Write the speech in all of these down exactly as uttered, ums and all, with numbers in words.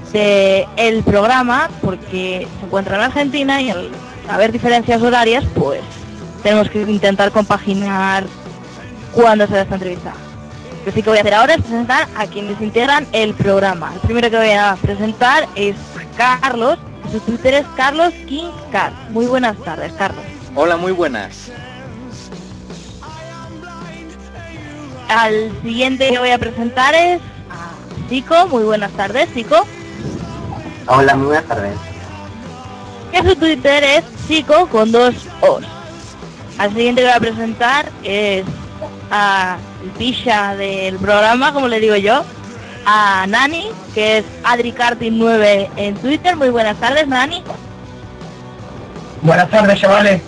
del programa, porque se encuentra en Argentina y al haber diferencias horarias, pues tenemos que intentar compaginar cuando se da esta entrevista. Lo que sí que voy a hacer ahora es presentar a quienes integran el programa. El primero que voy a presentar es Carlos. Su Twitter es Carlos King Cat. Muy buenas tardes, Carlos. Hola, muy buenas. Al siguiente que voy a presentar es a Zico. Muy buenas tardes, Zico. Hola, muy buenas tardes. Que su Twitter es Zico con dos O's. Al siguiente que voy a presentar es a el picha del programa, como le digo yo, a Nani, que es Adricartin nueve en Twitter. Muy buenas tardes, Nani. Buenas tardes, chavales.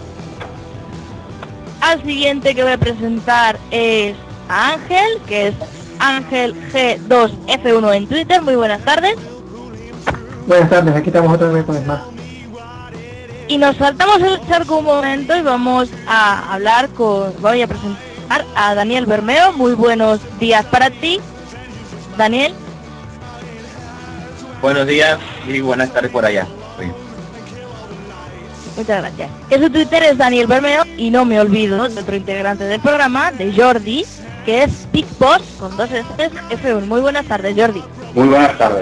Al siguiente que voy a presentar es a Ángel, que es Ángel G dos F uno en Twitter. Muy buenas tardes. Buenas tardes, aquí estamos otra vez con el más. Y nos saltamos el charco un momento y vamos a hablar con... Voy a presentar a Daniel Bermeo. Muy buenos días para ti, Daniel. Buenos días y buenas tardes por allá. Sí. Muchas gracias. Que su Twitter es Daniel Bermeo y no me olvido de otro integrante del programa, de Jordi, que es Big Boss con dos S F uno. Muy buenas tardes, Jordi. Muy buenas tardes.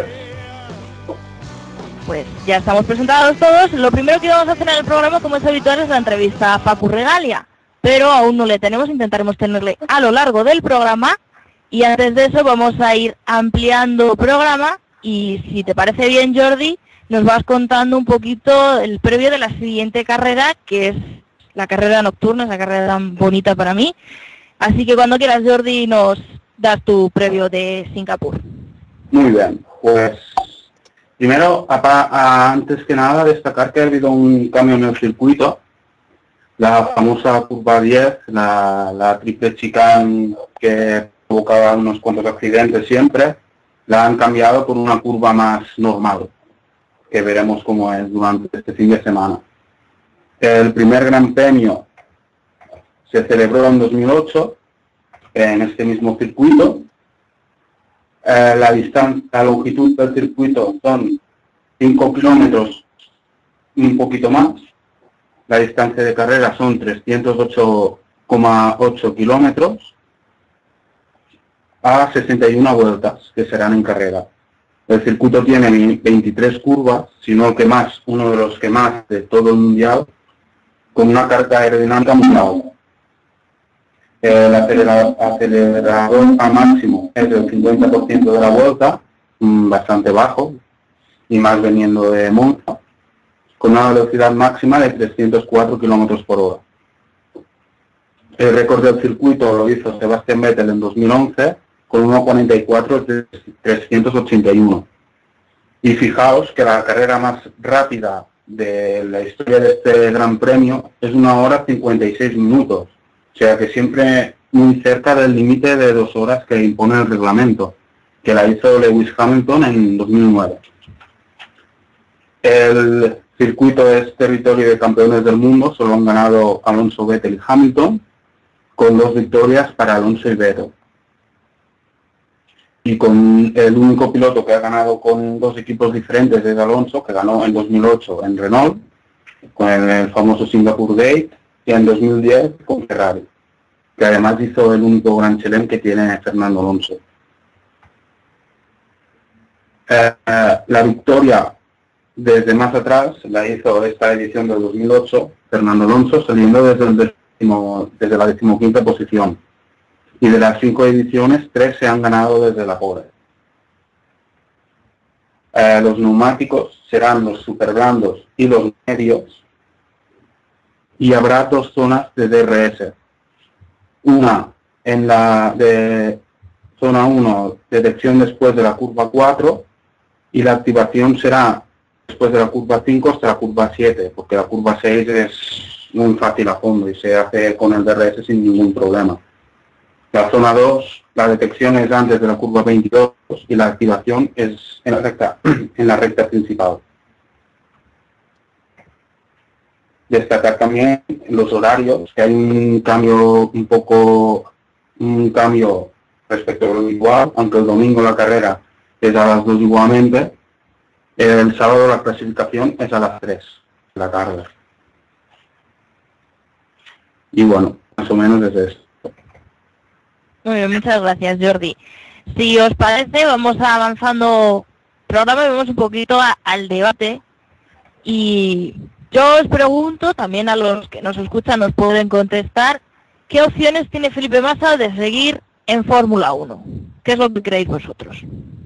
Pues ya estamos presentados todos. Lo primero que vamos a hacer en el programa, como es habitual, es la entrevista a Facu Regalia. Pero aún no le tenemos, intentaremos tenerle a lo largo del programa. Y antes de eso vamos a ir ampliando programa. Y si te parece bien, Jordi, nos vas contando un poquito el previo de la siguiente carrera, que es la carrera nocturna, esa carrera tan bonita para mí. Así que cuando quieras, Jordi, nos das tu previo de Singapur. Muy bien, pues primero, a, a, antes que nada, destacar que ha habido un cambio en el circuito. La famosa curva diez, la, la triple chicane que provocaba unos cuantos accidentes siempre, la han cambiado por una curva más normal, que veremos cómo es durante este fin de semana. El primer Gran Premio se celebró en dos mil ocho, en este mismo circuito. Eh, la distancia, la longitud del circuito son cinco kilómetros y un poquito más. La distancia de carrera son trescientos ocho coma ocho kilómetros a sesenta y una vueltas que serán en carrera. El circuito tiene veintitrés curvas, sino que más, uno de los que más de todo el mundial, con una carga aerodinámica muy alta. El acelerador, acelerador a máximo es del cincuenta por ciento de la vuelta, bastante bajo, y más veniendo de Monza, con una velocidad máxima de trescientos cuatro kilómetros por hora. El récord del circuito lo hizo Sebastian Vettel en dos mil once, con uno cuarenta y cuatro trescientos ochenta y uno. Y fijaos que la carrera más rápida de la historia de este Gran Premio es una hora cincuenta y seis minutos. O sea que siempre muy cerca del límite de dos horas que impone el reglamento, que la hizo Lewis Hamilton en dos mil nueve. El circuito es territorio de campeones del mundo, solo han ganado Alonso, Vettel y Hamilton, con dos victorias para Alonso y Vettel. Y con el único piloto que ha ganado con dos equipos diferentes es Alonso, que ganó en dos mil ocho en Renault, con el famoso Singapore Gate, y en dos mil diez con Ferrari, que además hizo el único Gran Chelem que tiene Fernando Alonso. Eh, eh, la victoria desde más atrás la hizo esta edición del dos mil ocho Fernando Alonso, saliendo desde, el décimo, desde la decimoquinta posición. Y de las cinco ediciones, tres se han ganado desde la pole. Eh, los neumáticos serán los super blandos y los medios, y habrá dos zonas de D R S. Una en la de zona uno, detección después de la curva cuatro, y la activación será después de la curva cinco hasta la curva siete, porque la curva seis es muy fácil a fondo y se hace con el D R S sin ningún problema. La zona dos, la detección es antes de la curva veintidós y la activación es en la recta, en la recta principal. Destacar también los horarios, que hay un cambio un poco, un cambio respecto a lo igual, aunque el domingo la carrera es a las dos igualmente. El sábado la clasificación es a las tres de la tarde. Y bueno, más o menos es esto. Muy bien, muchas gracias, Jordi. Si os parece, vamos avanzando programa y vamos un poquito a, al debate. Y yo os pregunto, también a los que nos escuchan nos pueden contestar, ¿qué opciones tiene Felipe Massa de seguir en Fórmula uno? ¿Qué es lo que creéis vosotros?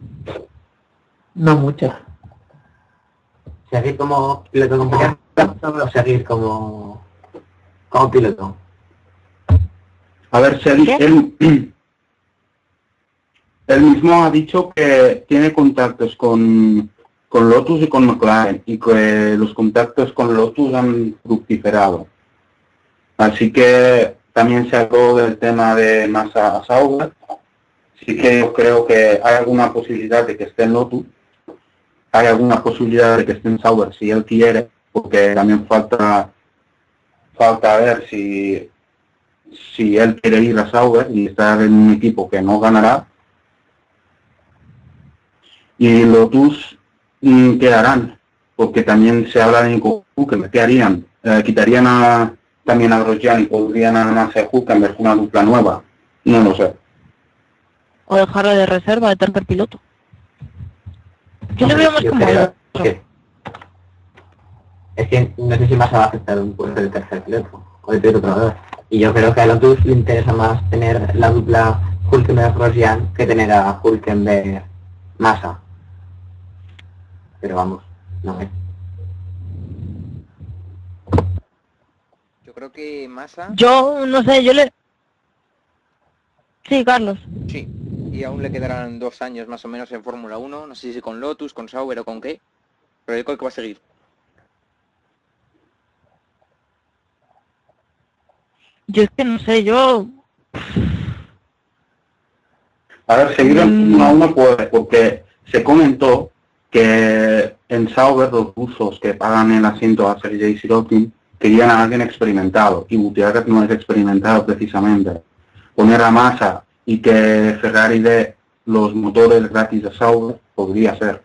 No muchas. ¿Seguir como piloto compañero o seguir como, como piloto? A ver, Sergi, él, él mismo ha dicho que tiene contactos con, con Lotus y con McLaren y que los contactos con Lotus han fructiferado. Así que también se habló del tema de Massa a Sauber. Sí que yo creo que hay alguna posibilidad de que esté en Lotus. Hay alguna posibilidad de que esté en Sauber si él quiere, porque también falta falta ver si si él quiere ir a Sauber y estar en un equipo que no ganará. Y Lotus mm, quedarán, porque también se habla de Nico Hülkenberg. ¿Qué harían? Eh, ¿Quitarían a, también a Grosjean y podrían a Massa y Hülkenberg una dupla nueva? No lo sé. O dejarlo de reserva de tercer piloto. Yo lo Hombre, veo más yo como creo eso. que- Es que no sé si Massa va a aceptar un puesto de tercer piloto o de piloto probador. Y yo creo que a Lotus le interesa más tener la dupla Hülkenberg-Grosjean que tener a Hülkenberg-Massa. Pero vamos, no sé. Yo creo que Massa, Yo, no sé, yo le... Sí, Carlos. sí, y aún le quedarán dos años más o menos en Fórmula uno, no sé si con Lotus, con Sauber o con qué, pero yo creo que va a seguir. Yo es que no sé, yo... A ver, seguir en Fórmula uno puede, porque se comentó que en Sauber los rusos que pagan el asiento a Sergei Sirotkin querían a alguien experimentado, y Gutiérrez no es experimentado precisamente. Poner a Massa y que Ferrari dé los motores gratis a Sauber podría ser.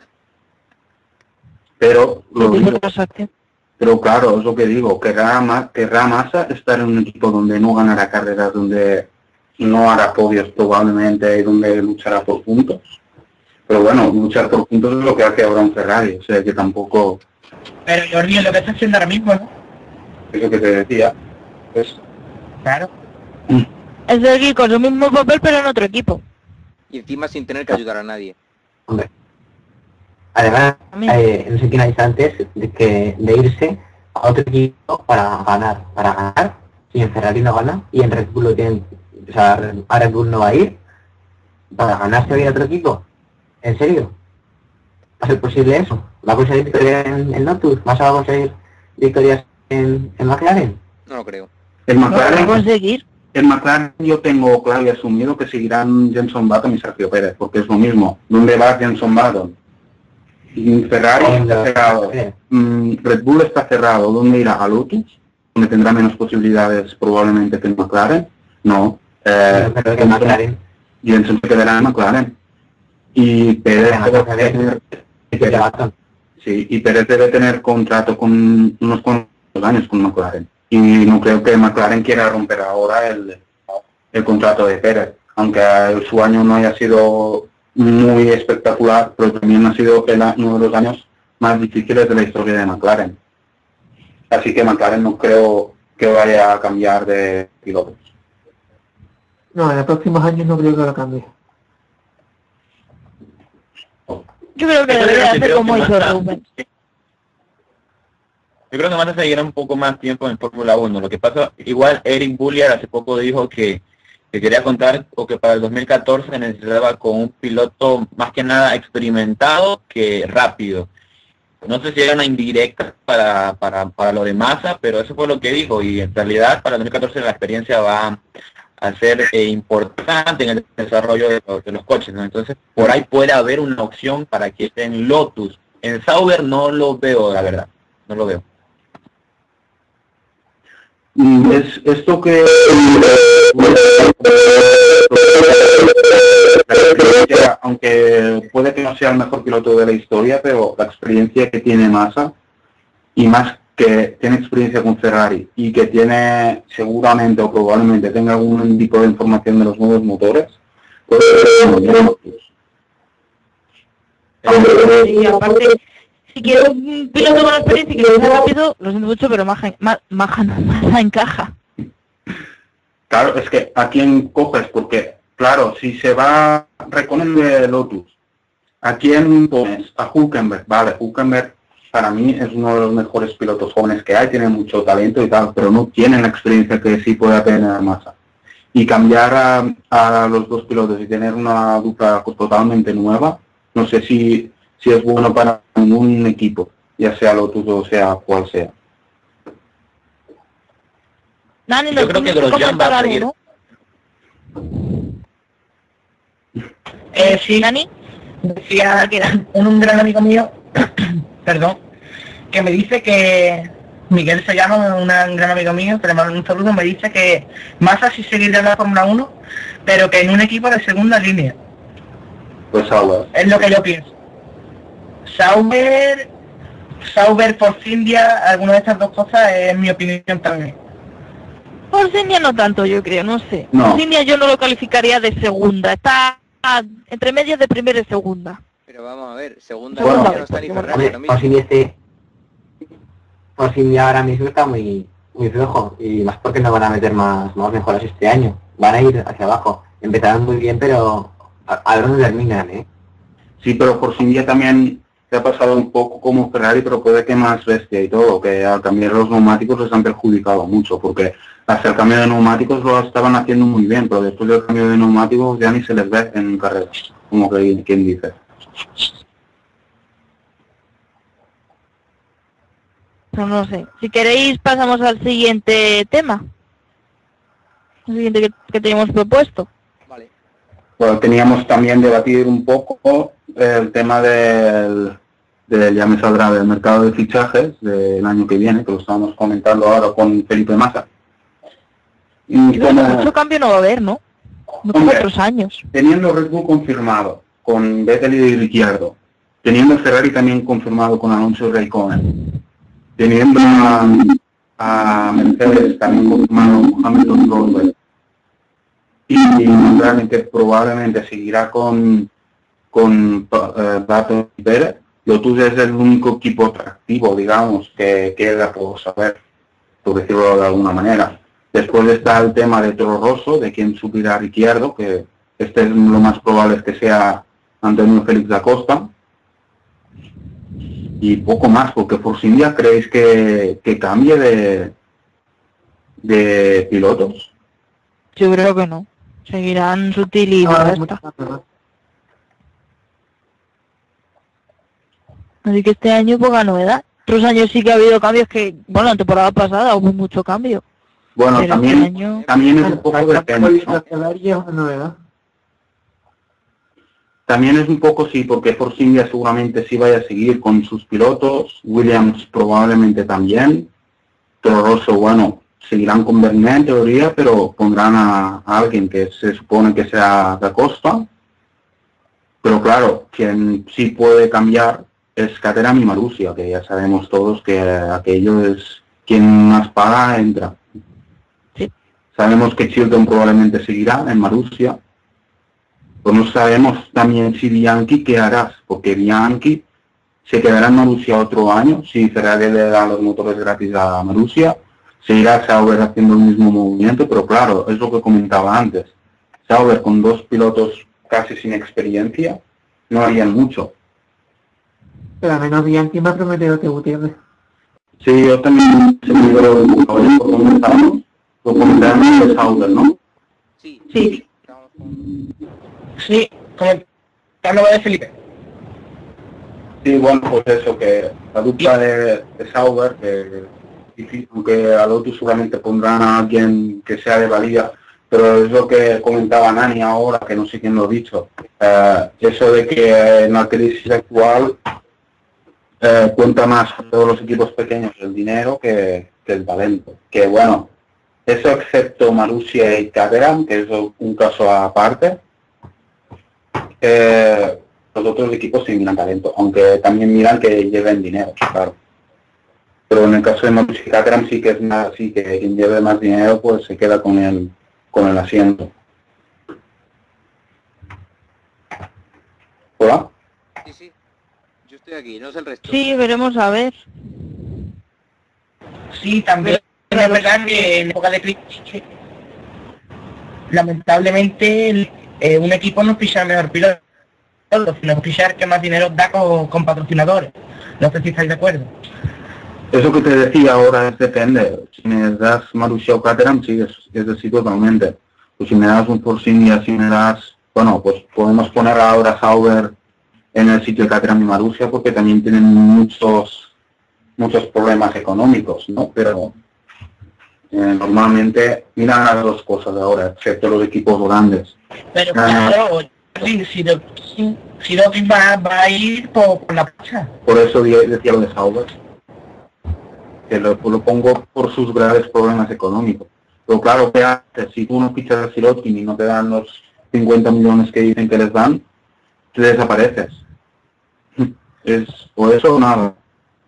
Pero, lo digo, pero claro, es lo que digo, querrá, Ma- querrá Massa estar en un equipo donde no ganará carreras, donde no hará podios probablemente y donde luchará por puntos. Pero bueno, luchar por puntos es lo que hace ahora un Ferrari, o sea que tampoco Pero Jordi, es lo que está haciendo ahora mismo, ¿no? es lo que te decía. Es, Claro. Es seguir con su mismo papel pero en otro equipo. Y encima sin tener que ayudar a nadie. Hombre. Además, eh, no sé quién ha dicho antes de que de irse a otro equipo para ganar, para ganar, si en Ferrari no gana y en Red Bull lo tienen, o sea, a Red Bull no va a ir, para ganar se va a ir a otro equipo. ¿En serio? ¿Va a ser posible eso? ¿Va a conseguir victorias en, en Lotus? ¿Vas a conseguir victorias en, en McLaren? No lo creo. el No va a McLaren, conseguir. el McLaren yo tengo claro y asumido que seguirán Jenson Button y Sergio Pérez, porque es lo mismo. ¿Dónde va Jenson Button? Y Ferrari está cerrado. Mm, Red Bull está cerrado. ¿Dónde irá? ¿A Lotus? ¿Donde tendrá menos posibilidades probablemente que en McLaren? No. Eh, Pero creo que McLaren Jenson se quedará en McLaren. Y Pérez Pero debe McLaren- tener, es que Button. sí, y Pérez debe tener contrato con unos cuantos años con McLaren. Y no creo que McLaren quiera romper ahora el, el contrato de Pérez, aunque su año no haya sido muy espectacular, pero también ha sido el, uno de los años más difíciles de la historia de McLaren. Así que McLaren no creo que vaya a cambiar de pilotos. No, en los próximos años no creo que lo cambie. Yo creo que Yo debería creo que hacer creo como que hizo Massa- Rubens. Yo creo que Massa seguirá un poco más tiempo en Fórmula uno. Lo que pasa, igual Eric Bullier hace poco dijo que, que quería contar o que para el dos mil catorce necesitaba con un piloto más que nada experimentado que rápido. No sé si era una indirecta para, para, para lo de Massa, pero eso fue lo que dijo, y en realidad para el dos mil catorce la experiencia va a ser eh, importante en el desarrollo de los, de los coches, ¿no? Entonces por ahí puede haber una opción para que esté en Lotus. En Sauber no lo veo, la verdad, no lo veo. Mm, Es esto que la experiencia, aunque puede que no sea el mejor piloto de la historia, pero la experiencia que tiene Massa, y más que tiene experiencia con Ferrari y que tiene seguramente o probablemente tenga algún tipo de información de los nuevos motores, puede ser muy bien. Y aparte, si quiero un piloto con experiencia y que lo haga rápido, lo siento mucho, pero Maja, ma, Maja no, Massa encaja. Claro, es que a quién coges, porque, claro, si se va Räikkönen de Lotus, ¿a quién pones? A Hülkenberg. Vale, Hülkenberg para mí es uno de los mejores pilotos jóvenes que hay, tiene mucho talento y tal, pero no tienen la experiencia que sí puede tener Massa. Y cambiar a, a los dos pilotos y tener una dupla totalmente nueva, no sé si, si es bueno para ningún equipo, ya sea Lotus o sea cual sea. Dani, Yo creo que Grosjean va a seguir. algo, Eh, sí, Dani, decía que era un, un gran amigo mío, perdón, que me dice que Miguel se llama, un gran amigo mío, que le mando un saludo, me dice que Massa sí seguirá en la Fórmula uno, pero que en un equipo de segunda línea. Pues ahora. Es lo que yo pienso. Sauber, Sauber, Force India, alguna de estas dos cosas es mi opinión también. Force India no tanto, yo creo, no sé. No. Force India yo no lo calificaría de segunda, está entre medias de primera y segunda. Pero vamos a ver, segunda Bueno, ya no está ni Ferrari ahora mismo. Force India este... Force India ahora mismo está muy, muy flojo, y más porque no van a meter más, más mejoras este año. Van a ir hacia abajo. Empezarán muy bien, pero a, a dónde terminan, ¿eh? Sí, pero por India también se ha pasado un poco como Ferrari, pero puede que más bestia y todo, que al cambiar los neumáticos les han perjudicado mucho, porque hasta el cambio de neumáticos lo estaban haciendo muy bien, pero después del cambio de neumáticos ya ni se les ve en carrera, como que quien dice. No, no sé. Si queréis pasamos al siguiente tema. El siguiente que, que teníamos propuesto. Vale. Bueno, teníamos también debatir un poco el tema del, del, ya me saldrá, del mercado de fichajes del año que viene, que lo estábamos comentando ahora con Felipe Massa. Y Yo como, mucho cambio no va a haber, ¿no? No como Hombre. otros años. teniendo Red Bull confirmado con Vettel y Ricciardo, teniendo Ferrari también confirmado con Alonso y Räikkönen, teniendo a, a Mercedes también confirmado con Hamilton y Rosberg, y, y McLaren que probablemente seguirá con con uh, Button y Pérez, Lotus es el único equipo atractivo, digamos, que queda por saber, por decirlo de alguna manera. Después está el tema de Toro Rosso, de quien suplirá a Ricciardo, que este es lo más probable es que sea Antonio Félix da Costa. Y poco más, porque Force India, ¿creéis que, que cambie de, de pilotos? Yo creo que no. Seguirán Sutil y No, ya es está. mucho- Así que este año poca novedad. Otros años sí que ha habido cambios que, bueno, la temporada pasada hubo mucho cambio. Bueno, Pero también, este año- también es un poco La depende, ¿no? actualización es una novedad. También es un poco sí, porque Force India seguramente sí vaya a seguir con sus pilotos, Williams probablemente también, Toro Rosso, bueno, seguirán con Bernier en teoría, pero pondrán a, a alguien que se supone que sea da Costa, pero claro, quien sí puede cambiar es Caterham y Marussia, que ya sabemos todos que aquello es quien más paga entra. Sí. Sabemos que Chilton probablemente seguirá en Marussia, pero no sabemos también si Bianchi qué harás, porque Bianchi se quedará en Marussia otro año, si Ferrari le da los motores gratis a Marussia, seguirá Sauber haciendo el mismo movimiento, pero claro, es lo que comentaba antes, Sauber con dos pilotos casi sin experiencia, no harían mucho. Pero al menos Bianchi me ha prometido que Gutiérrez. Sí, yo también se me dio por dónde estamos, lo comentamos de Sauber, ¿no? Sí. Sí. Estamos con- Sí, comentando lo de Felipe. Sí, bueno, pues eso, que la dupla de, de Sauber, que difícil, aunque a Lotus seguramente pondrán a alguien que sea de valía, pero es lo que comentaba Nani ahora, que no sé quién lo ha dicho, eh, eso de que en la crisis actual eh, cuenta más a todos los equipos pequeños el dinero que, que el talento, que bueno, Eso excepto Marussia y Caterham, que es un caso aparte. Eh, los otros equipos sí miran talento, aunque también miran que lleven dinero, claro. Pero en el caso de Marussia y Caterham sí que es más así, que quien lleve más dinero pues se queda con el, con el asiento. ¿Hola? Sí, sí. Yo estoy aquí, no sé el resto. Sí, veremos a ver. Sí, también es verdad que en época de crisis, lamentablemente, el- eh, un equipo no ficha el mejor piloto, sino ficha el que más dinero da con, con patrocinadores. No sé si estáis de acuerdo. Eso que te decía ahora es depende. Si me das Marussia o Caterham, sí, es, es decir, totalmente. Pues si me das un Force India, si me das... Bueno, pues podemos poner ahora Sauber en el sitio de Caterham y Marussia porque también tienen muchos muchos problemas económicos, ¿no? Pero eh, normalmente miran las dos cosas ahora, excepto los equipos grandes. Pero Ah. claro, si, si, lo- si, si lo va, va a ir por, por la pacha. Por eso di- decía lo de Sauber, que lo, lo pongo por sus graves problemas económicos. Pero claro, ¿qué haces? Si tú no fichas a Sirotkin y no te dan los cincuenta millones que dicen que les dan, te desapareces. Es o eso o nada.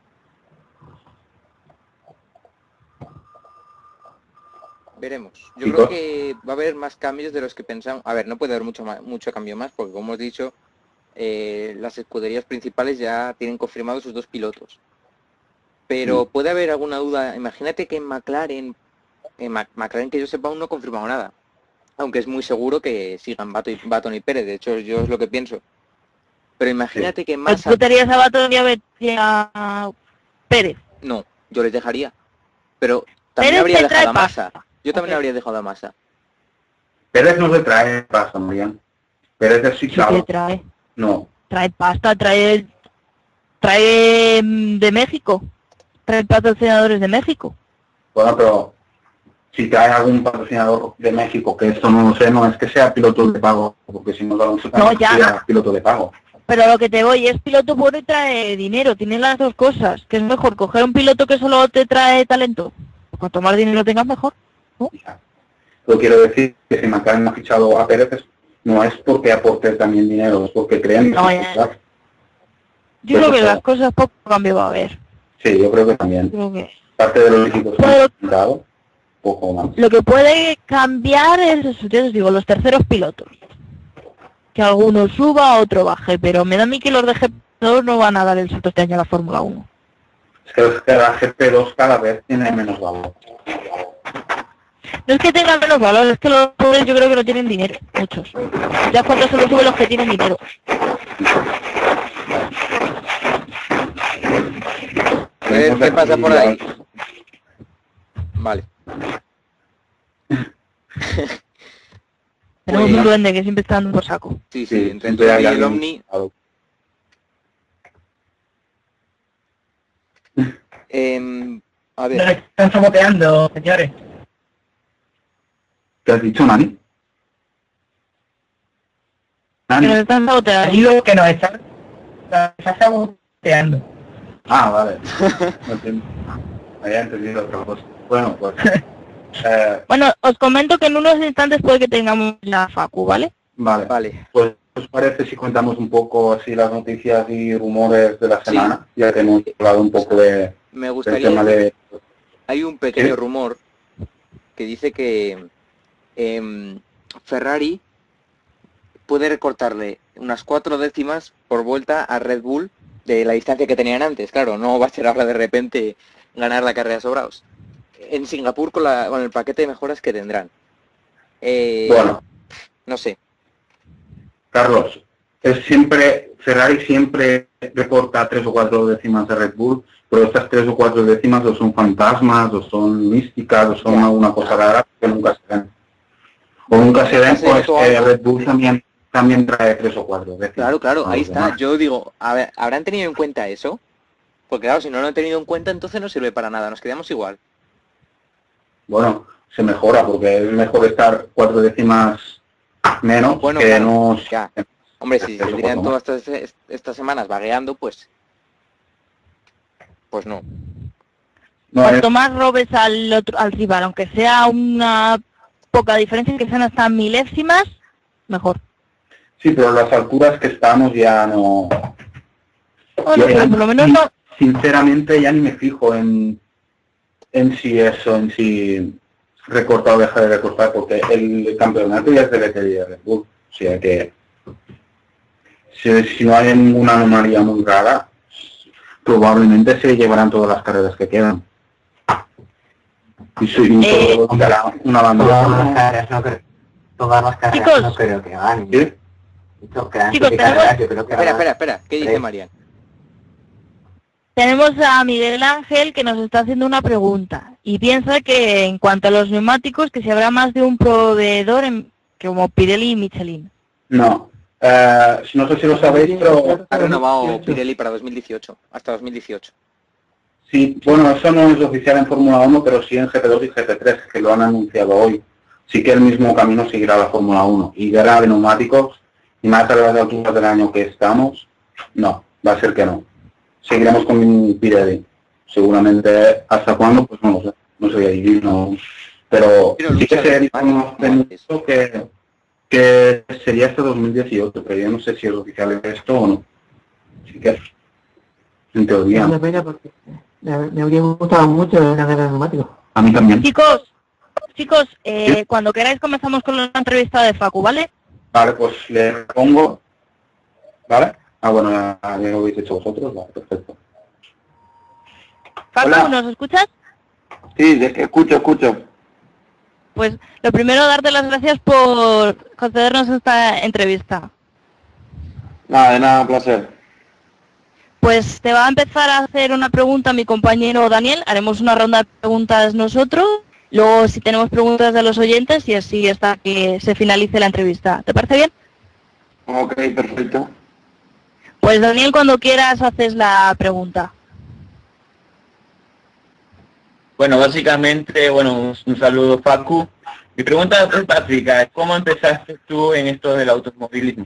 Veremos. Yo Sí, creo co- que va a haber más cambios de los que pensamos. A ver, no puede haber mucho ma- mucho cambio más, porque como hemos dicho, eh, las escuderías principales ya tienen confirmados sus dos pilotos. Pero Mm. puede haber alguna duda. Imagínate que en McLaren, en Mac- McLaren que yo sepa aún no ha confirmado nada. Aunque es muy seguro que sigan Baton y, Baton y Pérez. De hecho, yo es lo que pienso. Pero imagínate que Pues Massa... tú tenías a Baton y a Bet- y a Pérez. No, yo les dejaría. Pero también Pérez habría te trae dejado a Massa. pasta. Yo también Ok. habría dejado a Massa. Pérez no se trae pasta, Marian. Pérez es Sí que Chicago. trae. No. Trae pasta, trae... Trae mm, de México. Trae patrocinadores de México. Bueno, pero si trae algún patrocinador de México, que esto no lo sé, no es que sea piloto de pago, porque si no, Alonso No, también ya. sería piloto de pago. Pero a lo que te voy, es piloto bueno y trae dinero. Tiene las dos cosas. Que es mejor coger un piloto que solo te trae talento. Cuanto más dinero tengas, mejor. Ya. Pero quiero decir que si McLaren ha fichado a Pérez, es- no es porque aporte también dinero, es porque creen que No, es ya. claro. Yo creo que Eso las cosas poco cambio va a haber. Sí, yo creo que también. Creo que... Parte de los equipos que Pero- han fichado, poco más. Lo que puede cambiar es eso, yo os digo, los terceros pilotos. Que alguno suba, otro baje, pero me da a mí que los de G P dos no van a dar el salto este año a la Fórmula uno. Es que los- que la G P dos cada vez tiene menos valor. No es que tengan menos valor, es que los pobres yo creo que no tienen dinero, muchos. Ya cuando solo suben los que tienen dinero. A ver, ¿qué pasa por ahí? Vale. Tenemos Pues- un duende que siempre está dando por saco. Sí, sí, Sí, entre siempre hay Antonio y el alguien- Omni. Em, a Nos ver, están saboteando, señores. ¿Qué has dicho, Nani? Que Nani. nos están Ha saboteando. dicho que nos está, nos está saboteando. Ah, vale. No entiendo. Había entendido otra cosa. Bueno, pues... eh, Bueno, os comento que en unos instantes puede que tengamos la Facu, ¿vale? vale. vale. Pues, ¿qué os parece si contamos un poco así las noticias y rumores de la Sí. semana? Ya que hemos hablado un poco de, Me del gustaría... tema de... Hay un pequeño ¿Sí? rumor que dice que em, Ferrari puede recortarle unas cuatro décimas por vuelta a Red Bull de la distancia que tenían antes. Claro, no va a ser ahora de repente ganar la carrera sobrados. En Singapur con, la, con el paquete de mejoras que tendrán. Eh, Bueno, No sé. Carlos, es siempre... Ferrari siempre reporta tres o cuatro décimas de Red Bull, pero estas tres o cuatro décimas o son fantasmas, o son místicas, o son Ya. alguna cosa rara que nunca se ven. O nunca se ven, Nunca se pues notó que algo. Red Bull también, también trae tres o cuatro décimas. Claro, claro, a ahí los está. demás. Yo digo, a ver, ¿habrán tenido en cuenta eso? Porque claro, si no lo han tenido en cuenta, entonces no sirve para nada, nos quedamos igual. Bueno, se mejora porque es mejor estar cuatro décimas menos Bueno, que claro, no... ya. Hombre, si Eso se tiran cuando todas estas, estas semanas vagueando, pues... Pues no. No, Cuanto es- más robes al otro, al rival, aunque sea una poca diferencia, que sean hasta milésimas, mejor. sí, pero las alturas que estamos ya no... Bueno, Ya- pero por lo menos no. Sinceramente ya ni me fijo en, en si eso, en si recortar o dejar de recortar, porque el campeonato ya es de batería de Red Bull. O sea que si, si no hay ninguna anomalía muy rara, probablemente se llevarán todas las carreras que quedan. Y, si- y Eh, todo dará una Todas las bandera. carreras no creo, todas las carreras Chicos. no creo que ganen. ¿Sí? Esto quedan Chicos, siete tenemos- carreras, yo creo que Espera, ganan espera, espera. ¿Qué dice tres. Marian? Tenemos a Miguel Ángel que nos está haciendo una pregunta y piensa que en cuanto a los neumáticos, que si habrá más de un proveedor en, como Pirelli y Michelin. No. Eh, no sé si lo sabéis, pero Ha renovado Pirelli para dos mil dieciocho, hasta dos mil dieciocho. sí, bueno, eso no es oficial en Fórmula uno, pero sí en G P dos y G P tres, que lo han anunciado hoy. Sí que el mismo camino seguirá la Fórmula uno. Y guerra de neumáticos, y más a las alturas del año que estamos, no, va a ser que no. Seguiremos con Pirelli. Seguramente, ¿hasta cuándo? Pues no lo sé. No sé ahí, no. Pero, Pero sí que lucha se de ha neumáticos, dicho que, que sería hasta dos mil dieciocho, pero yo no sé si es oficial esto o no. Así que, en Es teoría, una pena porque me, me habría gustado mucho una guerra de neumáticos. a mí también. Chicos, chicos, eh, Sí. cuando queráis comenzamos con la entrevista de Facu, ¿vale? Vale, pues le pongo, ¿vale? Ah, bueno, ya, ya lo habéis hecho vosotros, vale, perfecto. Facu, Hola. ¿nos escuchas? Sí, es que escucho, escucho. Pues lo primero, darte las gracias por concedernos esta entrevista. Nada, de nada, un placer. Pues te va a empezar a hacer una pregunta mi compañero Daniel, haremos una ronda de preguntas nosotros, luego si tenemos preguntas de los oyentes y así hasta que se finalice la entrevista. ¿Te parece bien? Ok, perfecto. Pues Daniel, cuando quieras haces la pregunta. Bueno, básicamente, bueno, un, un saludo, Facu. Mi pregunta es práctica, ¿cómo empezaste tú en esto del automovilismo?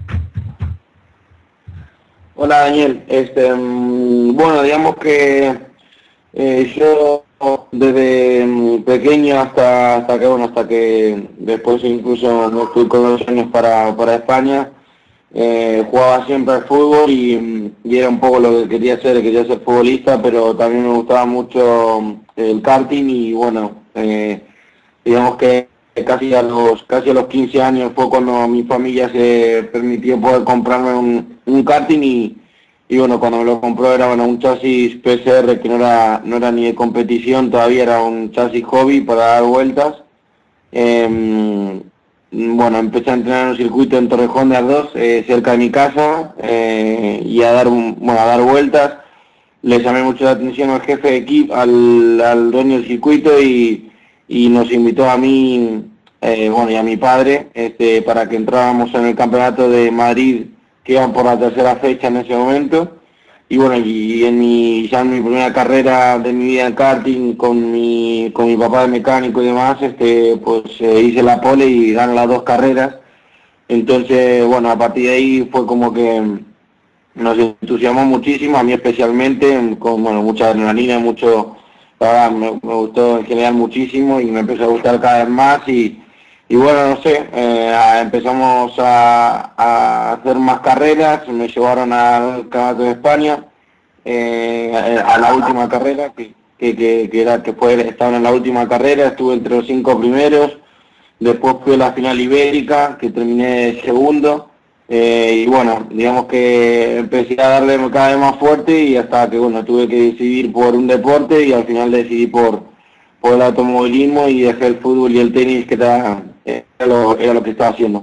Hola Daniel, este, mm, bueno, digamos que eh, yo desde mm, pequeño hasta hasta que bueno hasta que después incluso me fui con dos años para, para España, eh, jugaba siempre al fútbol y, mm, y era un poco lo que quería hacer, quería ser futbolista, pero también me gustaba mucho mm, el karting y bueno, eh, digamos que casi a los casi a los quince años fue cuando mi familia se permitió poder comprarme un, un karting y, y bueno, cuando me lo compró era bueno un chasis P C R que no era no era ni de competición, todavía era un chasis hobby para dar vueltas. Eh, bueno, empecé a entrenar en un circuito en Torrejón de Ardoz, eh, cerca de mi casa, eh, y a dar un, bueno, a dar vueltas. Le llamé mucho la atención al jefe de equipo, al, al dueño del circuito y y nos invitó a mí, eh, bueno, y a mi padre, este, para que entráramos en el campeonato de Madrid, que iban por la tercera fecha en ese momento. Y bueno, y en mi, ya en mi primera carrera de mi vida en karting, con mi, con mi papá de mecánico y demás, este, pues eh, hice la pole y gané las dos carreras. Entonces, bueno, a partir de ahí fue como que nos entusiasmó muchísimo, a mí especialmente, con bueno, mucha adrenalina, mucho... La verdad, me, me gustó en general muchísimo y me empezó a gustar cada vez más y, y bueno, no sé, eh, empezamos a, a hacer más carreras, me llevaron al Campeonato de España, eh, a la última carrera, que, que, que, que era que fue, estaban en la última carrera, estuve entre los cinco primeros, después fui a la final ibérica, que terminé segundo. Eh, y bueno, digamos que empecé a darle cada vez más fuerte y hasta que bueno, tuve que decidir por un deporte y al final decidí por, por el automovilismo y dejé el fútbol y el tenis que era, era, lo, era lo que estaba haciendo.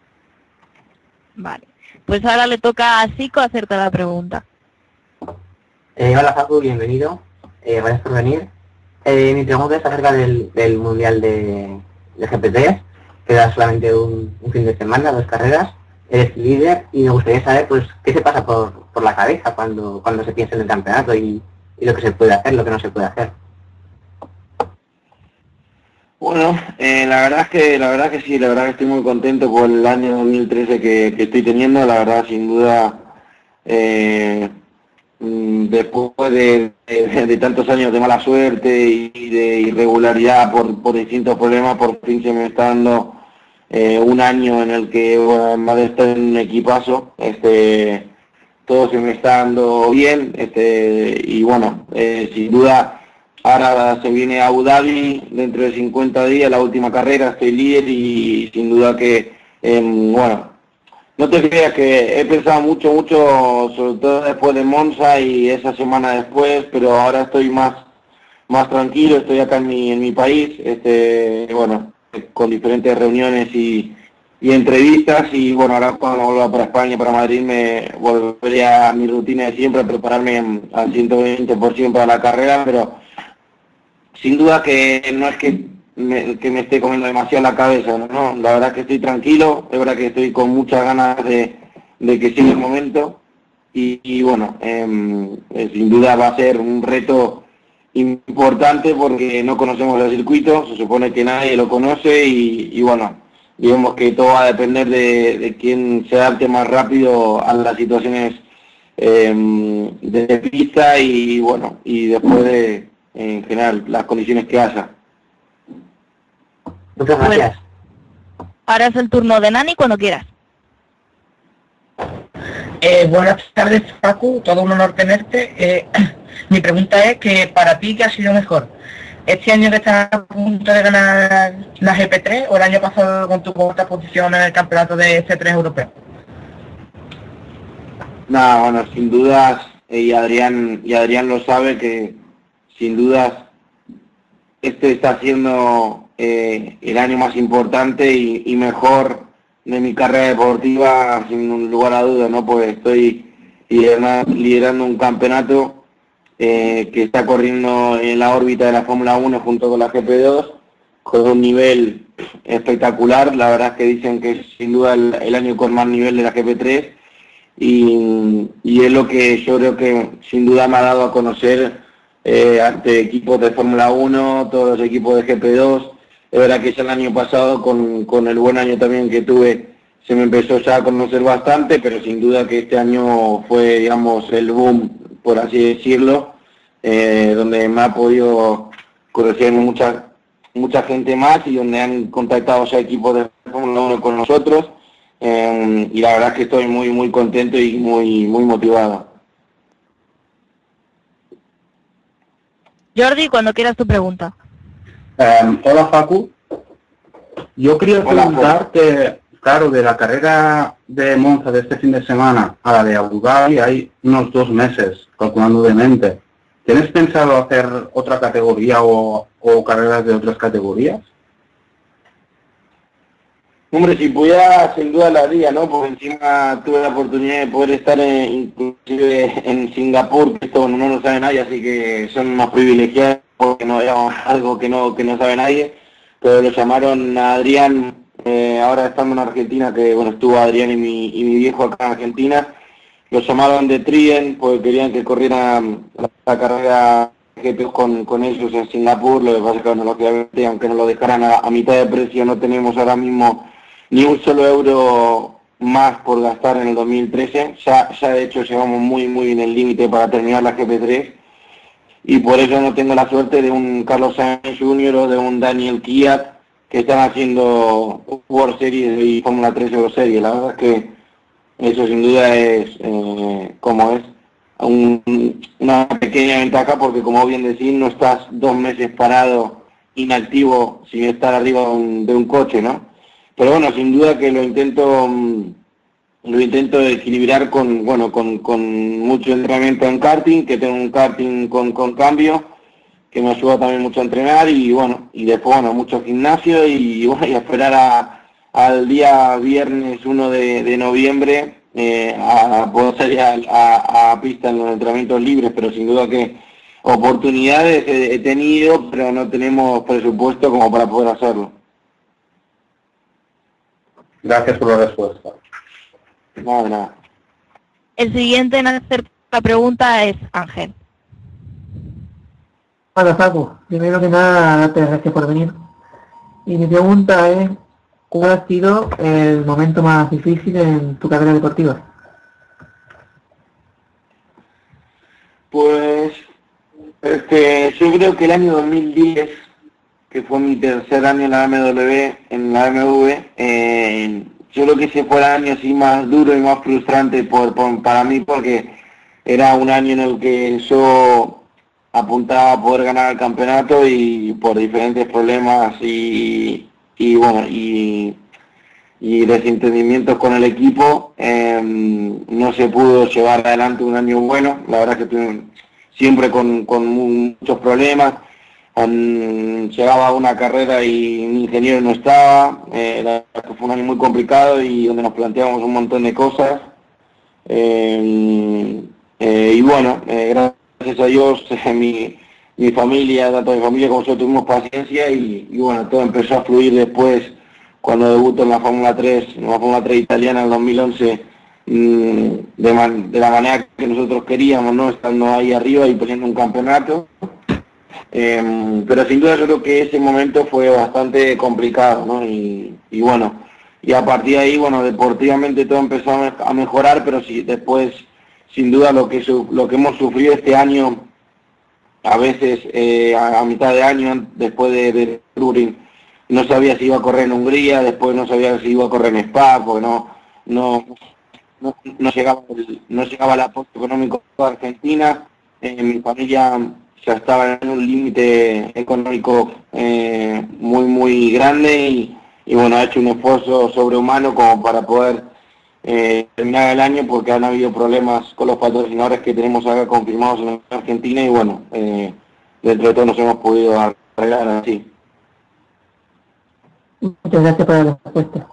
Vale. Pues ahora le toca a Zico hacerte la pregunta. Eh, hola Facu, bienvenido. Eh, gracias por venir. Eh, mi pregunta es acerca del, del Mundial de, de G P tres. Queda solamente un, un fin de semana, dos carreras. Eres líder y me gustaría saber pues qué se pasa por, por la cabeza cuando, cuando se piensa en el campeonato y, y lo que se puede hacer, lo que no se puede hacer. Bueno, eh, la verdad es que la verdad que sí, la verdad que estoy muy contento por el año dos mil trece que, que estoy teniendo, la verdad sin duda eh, después de, de, de tantos años de mala suerte y de irregularidad por, por distintos problemas, por fin se me está dando eh, un año en el que, bueno, además de estar en un equipazo, este, todo se me está dando bien, este, y bueno, eh, sin duda ahora se viene a Abu Dhabi dentro de cincuenta días, la última carrera, estoy líder y sin duda que, eh, bueno, no te creas que he pensado mucho, mucho, sobre todo después de Monza y esa semana después, pero ahora estoy más más tranquilo, estoy acá en mi, en mi país, este, bueno, con diferentes reuniones y, y entrevistas, y bueno, ahora cuando vuelva para España, para Madrid, me volveré a mi rutina de siempre, a prepararme al ciento veinte por ciento para la carrera, pero sin duda que no es que Me, que me esté comiendo demasiado la cabeza, ¿no? ¿no? La verdad que estoy tranquilo, es verdad que estoy con muchas ganas de, de que siga el momento y, y bueno, eh, eh, sin duda va a ser un reto importante porque no conocemos el circuito, se supone que nadie lo conoce y, y bueno, digamos que todo va a depender de, de quién se adapte más rápido a las situaciones eh, de pista y bueno, y después de, en general, las condiciones que haya. Muchas gracias. Pues, ahora es el turno de Nani cuando quieras. Eh, buenas tardes, Facu, todo un honor tenerte. Eh, mi pregunta es que para ti, ¿qué ha sido mejor? ¿Este año que estás a punto de ganar la G P tres o el año pasado con tu cuarta posición en el campeonato de C tres europeo? Nada, bueno, sin dudas, eh, y Adrián y Adrián lo sabe, que sin dudas este está siendo eh, el año más importante y, y mejor de mi carrera deportiva, sin lugar a dudas, ¿no? Pues estoy liderando, liderando un campeonato eh, que está corriendo en la órbita de la Fórmula uno junto con la G P dos, con un nivel espectacular. La verdad es que dicen que es sin duda el, el año con más nivel de la G P tres y, y es lo que yo creo que sin duda me ha dado a conocer eh, ante equipos de Fórmula uno, todos los equipos de G P dos. Es verdad que ya el año pasado, con, con el buen año también que tuve, se me empezó ya a conocer bastante, pero sin duda que este año fue, digamos, el boom, por así decirlo, eh, donde me ha podido conocer mucha, mucha gente más y donde han contactado ya equipos de Fórmula uno con nosotros, eh, y la verdad es que estoy muy, muy contento y muy, muy motivado. Jordi, cuando quieras tu pregunta. Um, hola Facu, yo quería preguntarte, claro, de la carrera de Monza de este fin de semana a la de Abu Dhabi hay unos dos meses, calculando de mente. ¿Tienes pensado hacer otra categoría o, o carreras de otras categorías? Hombre, si pudiera, sin duda la haría, ¿no? Porque encima tuve la oportunidad de poder estar en, inclusive en Singapur, que esto no lo sabe nadie, así que son unos privilegiados porque no digamos, algo que no que no sabe nadie, pero lo llamaron a Adrián, eh, ahora estando en Argentina, que bueno, estuvo Adrián y mi, y mi viejo acá en Argentina, lo llamaron de Trien porque querían que corriera la, la carrera G P con, con ellos en Singapur. Lo que pasa es que bueno, lógicamente, aunque nos lo dejaran a, a mitad de precio, no tenemos ahora mismo ni un solo euro más por gastar en el dos mil trece, ya, ya de hecho llegamos muy muy en el límite para terminar la G P tres, y por eso no tengo la suerte de un Carlos Sainz junior o de un Daniel Kvyat que están haciendo World Series y Fórmula tres Euro Series. La verdad es que eso sin duda es, eh, como es, un, una pequeña ventaja, porque como bien decís, no estás dos meses parado, inactivo, sin estar arriba de un, de un coche, ¿no? Pero bueno, sin duda que lo intento lo intento equilibrar con bueno con, con mucho entrenamiento en karting, que tengo un karting con, con cambio, que me ayuda también mucho a entrenar, y bueno, y después bueno, mucho gimnasio, y bueno, y a esperar a, al día viernes uno de, de noviembre eh, a poder salir a, a, a pista en los entrenamientos libres. Pero sin duda que oportunidades he, he tenido, pero no tenemos presupuesto como para poder hacerlo. Gracias por la respuesta. Nada, nada. El siguiente en hacer la pregunta es Ángel. Hola Facu, primero que nada, darte las gracias por venir. Y mi pregunta es, ¿cuál ha sido el momento más difícil en tu carrera deportiva? Pues este, yo creo que el año dos mil diez, que fue mi tercer año en la B M W, en la B M W, eh, yo creo que ese fue el año así más duro y más frustrante por, por, para mí, porque era un año en el que yo apuntaba a poder ganar el campeonato y por diferentes problemas y, y bueno, y, y desentendimientos con el equipo, eh, no se pudo llevar adelante un año bueno. La verdad que tuve siempre con, con muchos problemas. Um, llegaba a una carrera y mi ingeniero no estaba, eh, la verdad que fue un año muy complicado y donde nos planteamos un montón de cosas. Eh, eh, y bueno, eh, gracias a Dios, eh, mi, mi familia, tanto mi familia como yo tuvimos paciencia y, y bueno, todo empezó a fluir después cuando debuto en la Fórmula tres, en la Fórmula tres italiana en el dos mil once, mmm, de, man, de la manera que nosotros queríamos, ¿no? Estando ahí arriba y poniendo un campeonato. Eh, pero sin duda yo creo que ese momento fue bastante complicado, ¿no? Y, y bueno, y a partir de ahí, bueno, deportivamente todo empezó a mejorar, pero sí, después, sin duda, lo que lo que hemos sufrido este año, a veces eh, a, a mitad de año, después de, de Turín, no sabía si iba a correr en Hungría, después no sabía si iba a correr en Spa, porque no, no, no, no llegaba el, no llegaba el apoyo económico de Argentina. Eh, mi familia ya estaba en un límite económico eh, muy muy grande y, y bueno, ha hecho un esfuerzo sobrehumano como para poder eh, terminar el año, porque han habido problemas con los patrocinadores que tenemos acá confirmados en Argentina y bueno, eh, dentro de todo nos hemos podido arreglar así. Muchas gracias por la respuesta.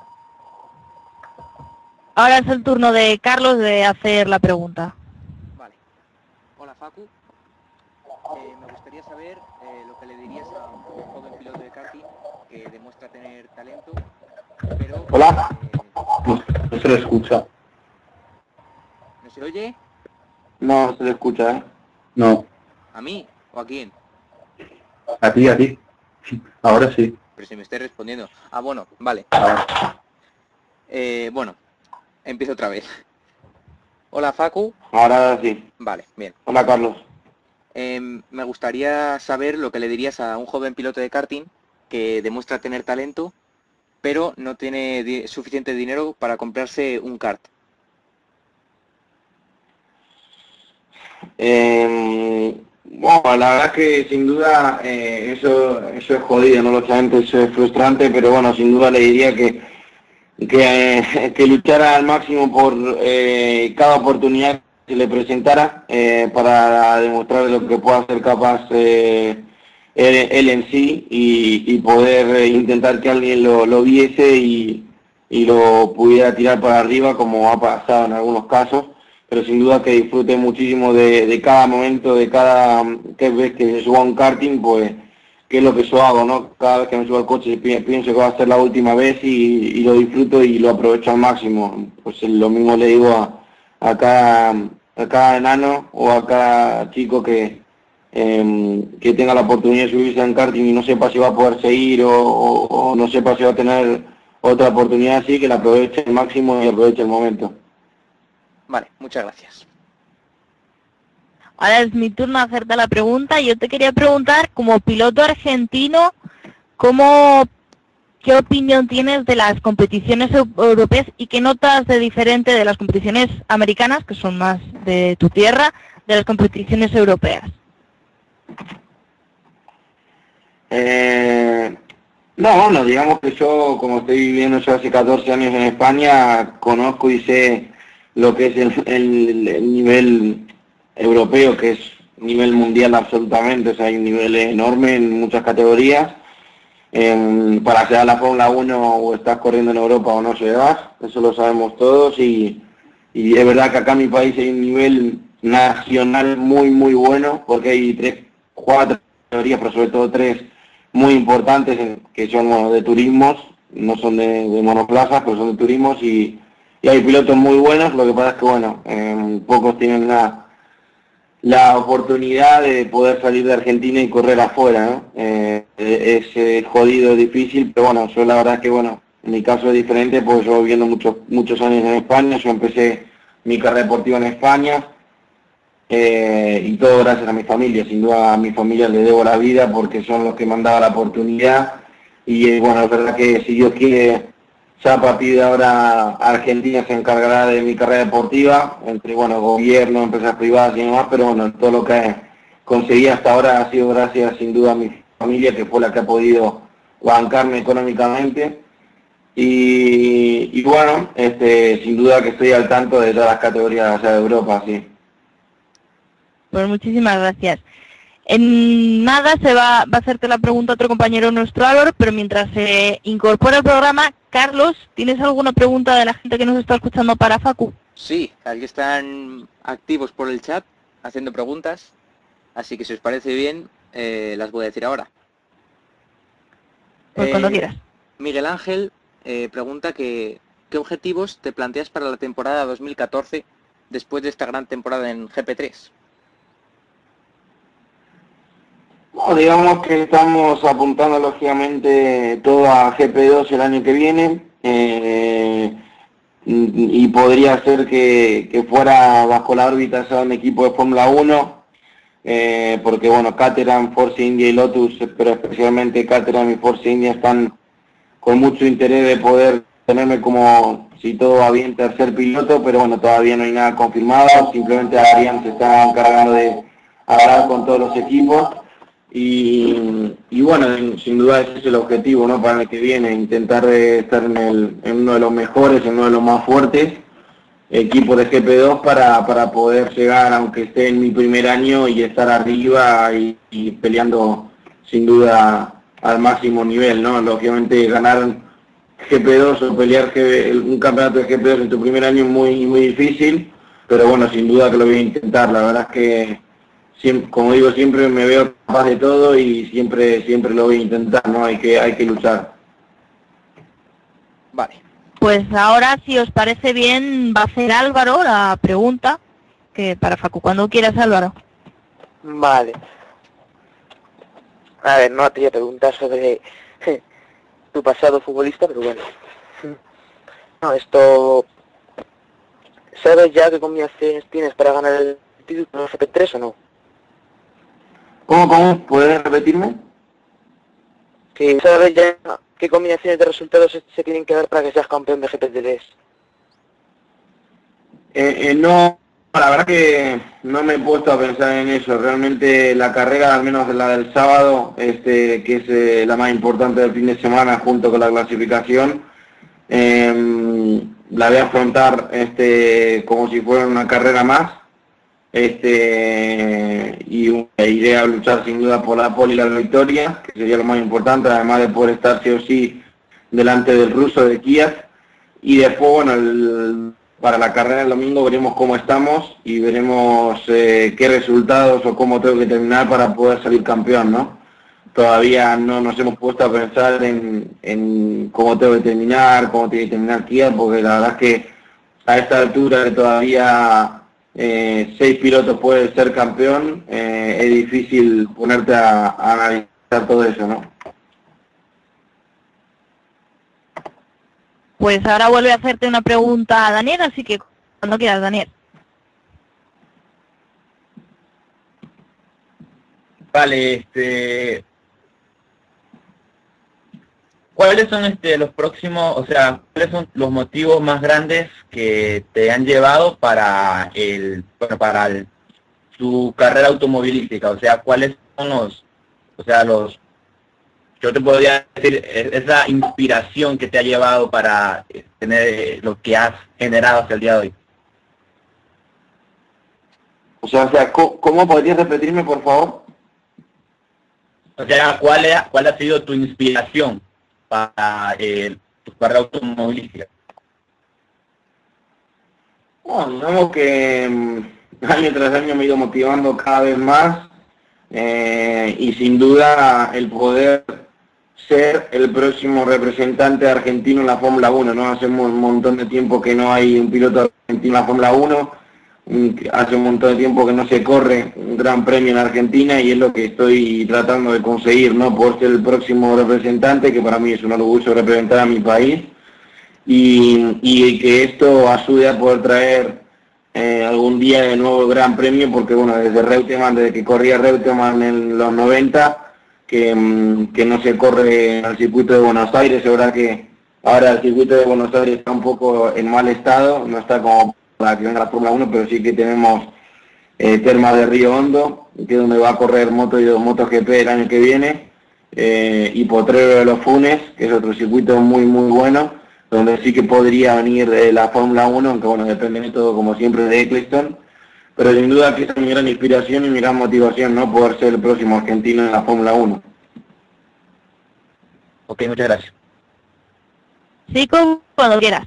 Ahora es el turno de Carlos de hacer la pregunta. Vale. Hola, Facu. Eh, me gustaría saber eh, lo que le dirías a un joven piloto de karting que demuestra tener talento, pero... Hola. Eh, no, no se le escucha. ¿No se oye? No, no se le escucha, ¿eh? No. ¿A mí o a quién? A ti, a ti. Ahora sí. Pero si me estoy respondiendo. Ah, bueno, vale. Eh, bueno, empiezo otra vez. Hola, Facu. Ahora sí. Vale, bien. Hola, Carlos. Eh, me gustaría saber lo que le dirías a un joven piloto de karting que demuestra tener talento, pero no tiene di- suficiente dinero para comprarse un kart. Eh, bueno, la verdad que sin duda eh, eso eso es jodido, ¿no? Lógicamente eso es frustrante, pero bueno, sin duda le diría que que, eh, que luchara al máximo por eh, cada oportunidad que le presentara eh, para demostrar lo que pueda ser capaz eh, él, él en sí y, y poder eh, intentar que alguien lo, lo viese y, y lo pudiera tirar para arriba, como ha pasado en algunos casos. Pero sin duda que disfrute muchísimo de, de cada momento, de cada que vez que se suba a un karting, pues que es lo que yo hago, ¿no? Cada vez que me subo al coche pi- pienso que va a ser la última vez y, y lo disfruto y lo aprovecho al máximo. Pues lo mismo le digo a, a, cada, a cada enano o a cada chico que, eh, que tenga la oportunidad de subirse en karting y no sepa si va a poder seguir o, o, o no sepa si va a tener otra oportunidad así, que la aproveche al máximo y aproveche el momento. Vale, muchas gracias. Ahora es mi turno de hacerte la pregunta. Yo te quería preguntar, como piloto argentino, ¿cómo, qué opinión tienes de las competiciones eu- europeas y qué notas de diferente de las competiciones americanas, que son más de tu tierra, de las competiciones europeas? Eh, no, bueno, digamos que yo, como estoy viviendo ya hace catorce años en España, conozco y sé lo que es el, el, el nivel europeo, que es nivel mundial absolutamente, o sea, hay un nivel enorme en muchas categorías. Eh, para llegar a la Fórmula uno o estás corriendo en Europa o no llegas, eso lo sabemos todos y, y es verdad que acá en mi país hay un nivel nacional muy muy bueno, porque hay tres, cuatro categorías, pero sobre todo tres muy importantes en- que son bueno, de turismos, no son de, de monoplazas, pero son de turismos y, y hay pilotos muy buenos. Lo que pasa es que bueno, eh, pocos tienen la, la oportunidad de poder salir de Argentina y correr afuera, ¿no? Eh, es eh, jodido, difícil, pero bueno, yo la verdad es que bueno, en mi caso es diferente, porque yo viviendo muchos muchos años en España, yo empecé mi carrera deportiva en España, eh, y todo gracias a mi familia. Sin duda a mi familia le debo la vida porque son los que me han dado la oportunidad y eh, bueno, es verdad que si Dios quiere, ya a partir de ahora Argentina se encargará de mi carrera deportiva, entre bueno, gobierno, empresas privadas y demás, pero bueno, todo lo que conseguí hasta ahora ha sido gracias sin duda a mi familia, que fue la que ha podido bancarme económicamente. Y, y bueno, este, sin duda que estoy al tanto de todas las categorías allá de Europa, sí. Pues muchísimas gracias. En nada se va, va a hacerte la pregunta otro compañero nuestro, Álvaro, pero mientras se incorpora el programa, Carlos, ¿tienes alguna pregunta de la gente que nos está escuchando para Facu? Sí, aquí están activos por el chat haciendo preguntas, así que si os parece bien, eh, las voy a decir ahora. Pues eh, cuando quieras. Miguel Ángel eh, pregunta que ¿qué objetivos te planteas para la temporada dos mil catorce después de esta gran temporada en G P tres? Bueno, digamos que estamos apuntando lógicamente todo a G P dos el año que viene, eh, y podría ser que, que fuera bajo la órbita de un equipo de Fórmula uno, eh, porque bueno, Caterham, Force India y Lotus, pero especialmente Caterham y Force India están con mucho interés de poder tenerme como, si todo va bien, tercer piloto, pero bueno, todavía no hay nada confirmado, simplemente Adrián se está encargando de hablar con todos los equipos. Y, y bueno, sin duda ese es el objetivo, ¿no? Para el que viene, intentar estar en, el, en uno de los mejores, en uno de los más fuertes equipos de G P dos para, para poder llegar, aunque esté en mi primer año, y estar arriba y, y peleando sin duda al máximo nivel, ¿no? Lógicamente ganar G P dos o pelear G, un campeonato de G P dos en tu primer año es muy, muy difícil, pero bueno, sin duda que lo voy a intentar. La verdad es que siempre, como digo, siempre me veo capaz de todo y siempre siempre lo voy a intentar, ¿no? Hay que hay que luchar. Vale. Pues ahora, si os parece bien, va a hacer Álvaro la pregunta, que para Facu, cuando quieras, Álvaro. Vale. A ver, no te voy a preguntar sobre tu pasado futbolista, pero bueno. No, esto... ¿Sabes ya qué combinaciones tienes para ganar el título F P tres o no? ¿Cómo, cómo? ¿Puedes repetirme? Que sabes ya qué combinaciones de resultados se, se tienen que dar para que seas campeón de G P tres. Eh, eh, no, la verdad que no me he puesto a pensar en eso. Realmente la carrera, al menos la del sábado, este, que es eh, la más importante del fin de semana junto con la clasificación, eh, la voy a afrontar este, como si fuera una carrera más. Este y e iré a luchar sin duda por la pole y la victoria, que sería lo más importante, además de poder estar sí o sí delante del ruso de Kiev. Y después, bueno, el, para la carrera del domingo veremos cómo estamos y veremos eh, qué resultados o cómo tengo que terminar para poder salir campeón, ¿no? Todavía no nos hemos puesto a pensar en, en cómo tengo que terminar, cómo tiene que terminar Kiev, porque la verdad es que a esta altura que todavía Eh, seis pilotos pueden ser campeón, eh, es difícil ponerte a, a analizar todo eso, ¿no? Pues ahora vuelve a hacerte una pregunta a Daniel, así que cuando quieras, Daniel. Vale, este... ¿Cuáles son este, los próximos, o sea, cuáles son los motivos más grandes que te han llevado para el, bueno, para el, tu carrera automovilística? O sea, ¿cuáles son los, o sea, los, yo te podría decir, esa inspiración que te ha llevado para tener lo que has generado hasta el día de hoy? O sea, o sea ¿cómo podrías repetirme, por favor? O sea, ¿cuál, es, cuál ha sido tu inspiración para eh, tu carrera automovilística? Bueno, digamos que um, año tras año me he ido motivando cada vez más, eh, y sin duda el poder ser el próximo representante argentino en la Fórmula uno, ¿no? Hace un montón de tiempo que no hay un piloto argentino en la Fórmula uno, hace un montón de tiempo que no se corre un gran premio en Argentina y es lo que estoy tratando de conseguir, ¿no? Por ser el próximo representante, que para mí es un orgullo representar a mi país, y, y que esto ayude a poder traer eh, algún día de nuevo Gran Premio, porque bueno, desde Reutemann, desde que corría Reutemann en los noventa, que, que no se corre al circuito de Buenos Aires. Es verdad que ahora el circuito de Buenos Aires está un poco en mal estado, no está como para que venga la Fórmula uno, pero sí que tenemos eh, Termas de Río Hondo, que es donde va a correr Moto y MotoGP el año que viene, eh, y Potrero de los Funes, que es otro circuito muy muy bueno, donde sí que podría venir de la Fórmula uno, aunque bueno, depende de todo como siempre de Eccleston, pero sin duda que es mi gran inspiración y mi gran motivación, ¿no?, poder ser el próximo argentino en la Fórmula uno. Ok, muchas gracias. Sí, como cuando quieras.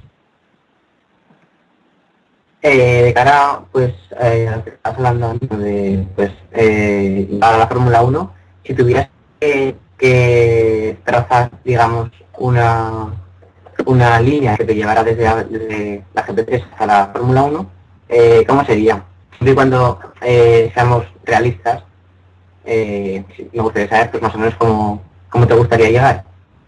Eh, de cara, pues, eh, estás hablando de, pues, eh, a la Fórmula uno, si tuvieras que, que trazar, digamos, una una línea que te llevara desde la, desde la G P tres hasta la Fórmula uno, eh, ¿cómo sería? Siempre y cuando eh, seamos realistas, eh, me gustaría saber, pues, más o menos cómo, cómo te gustaría llegar.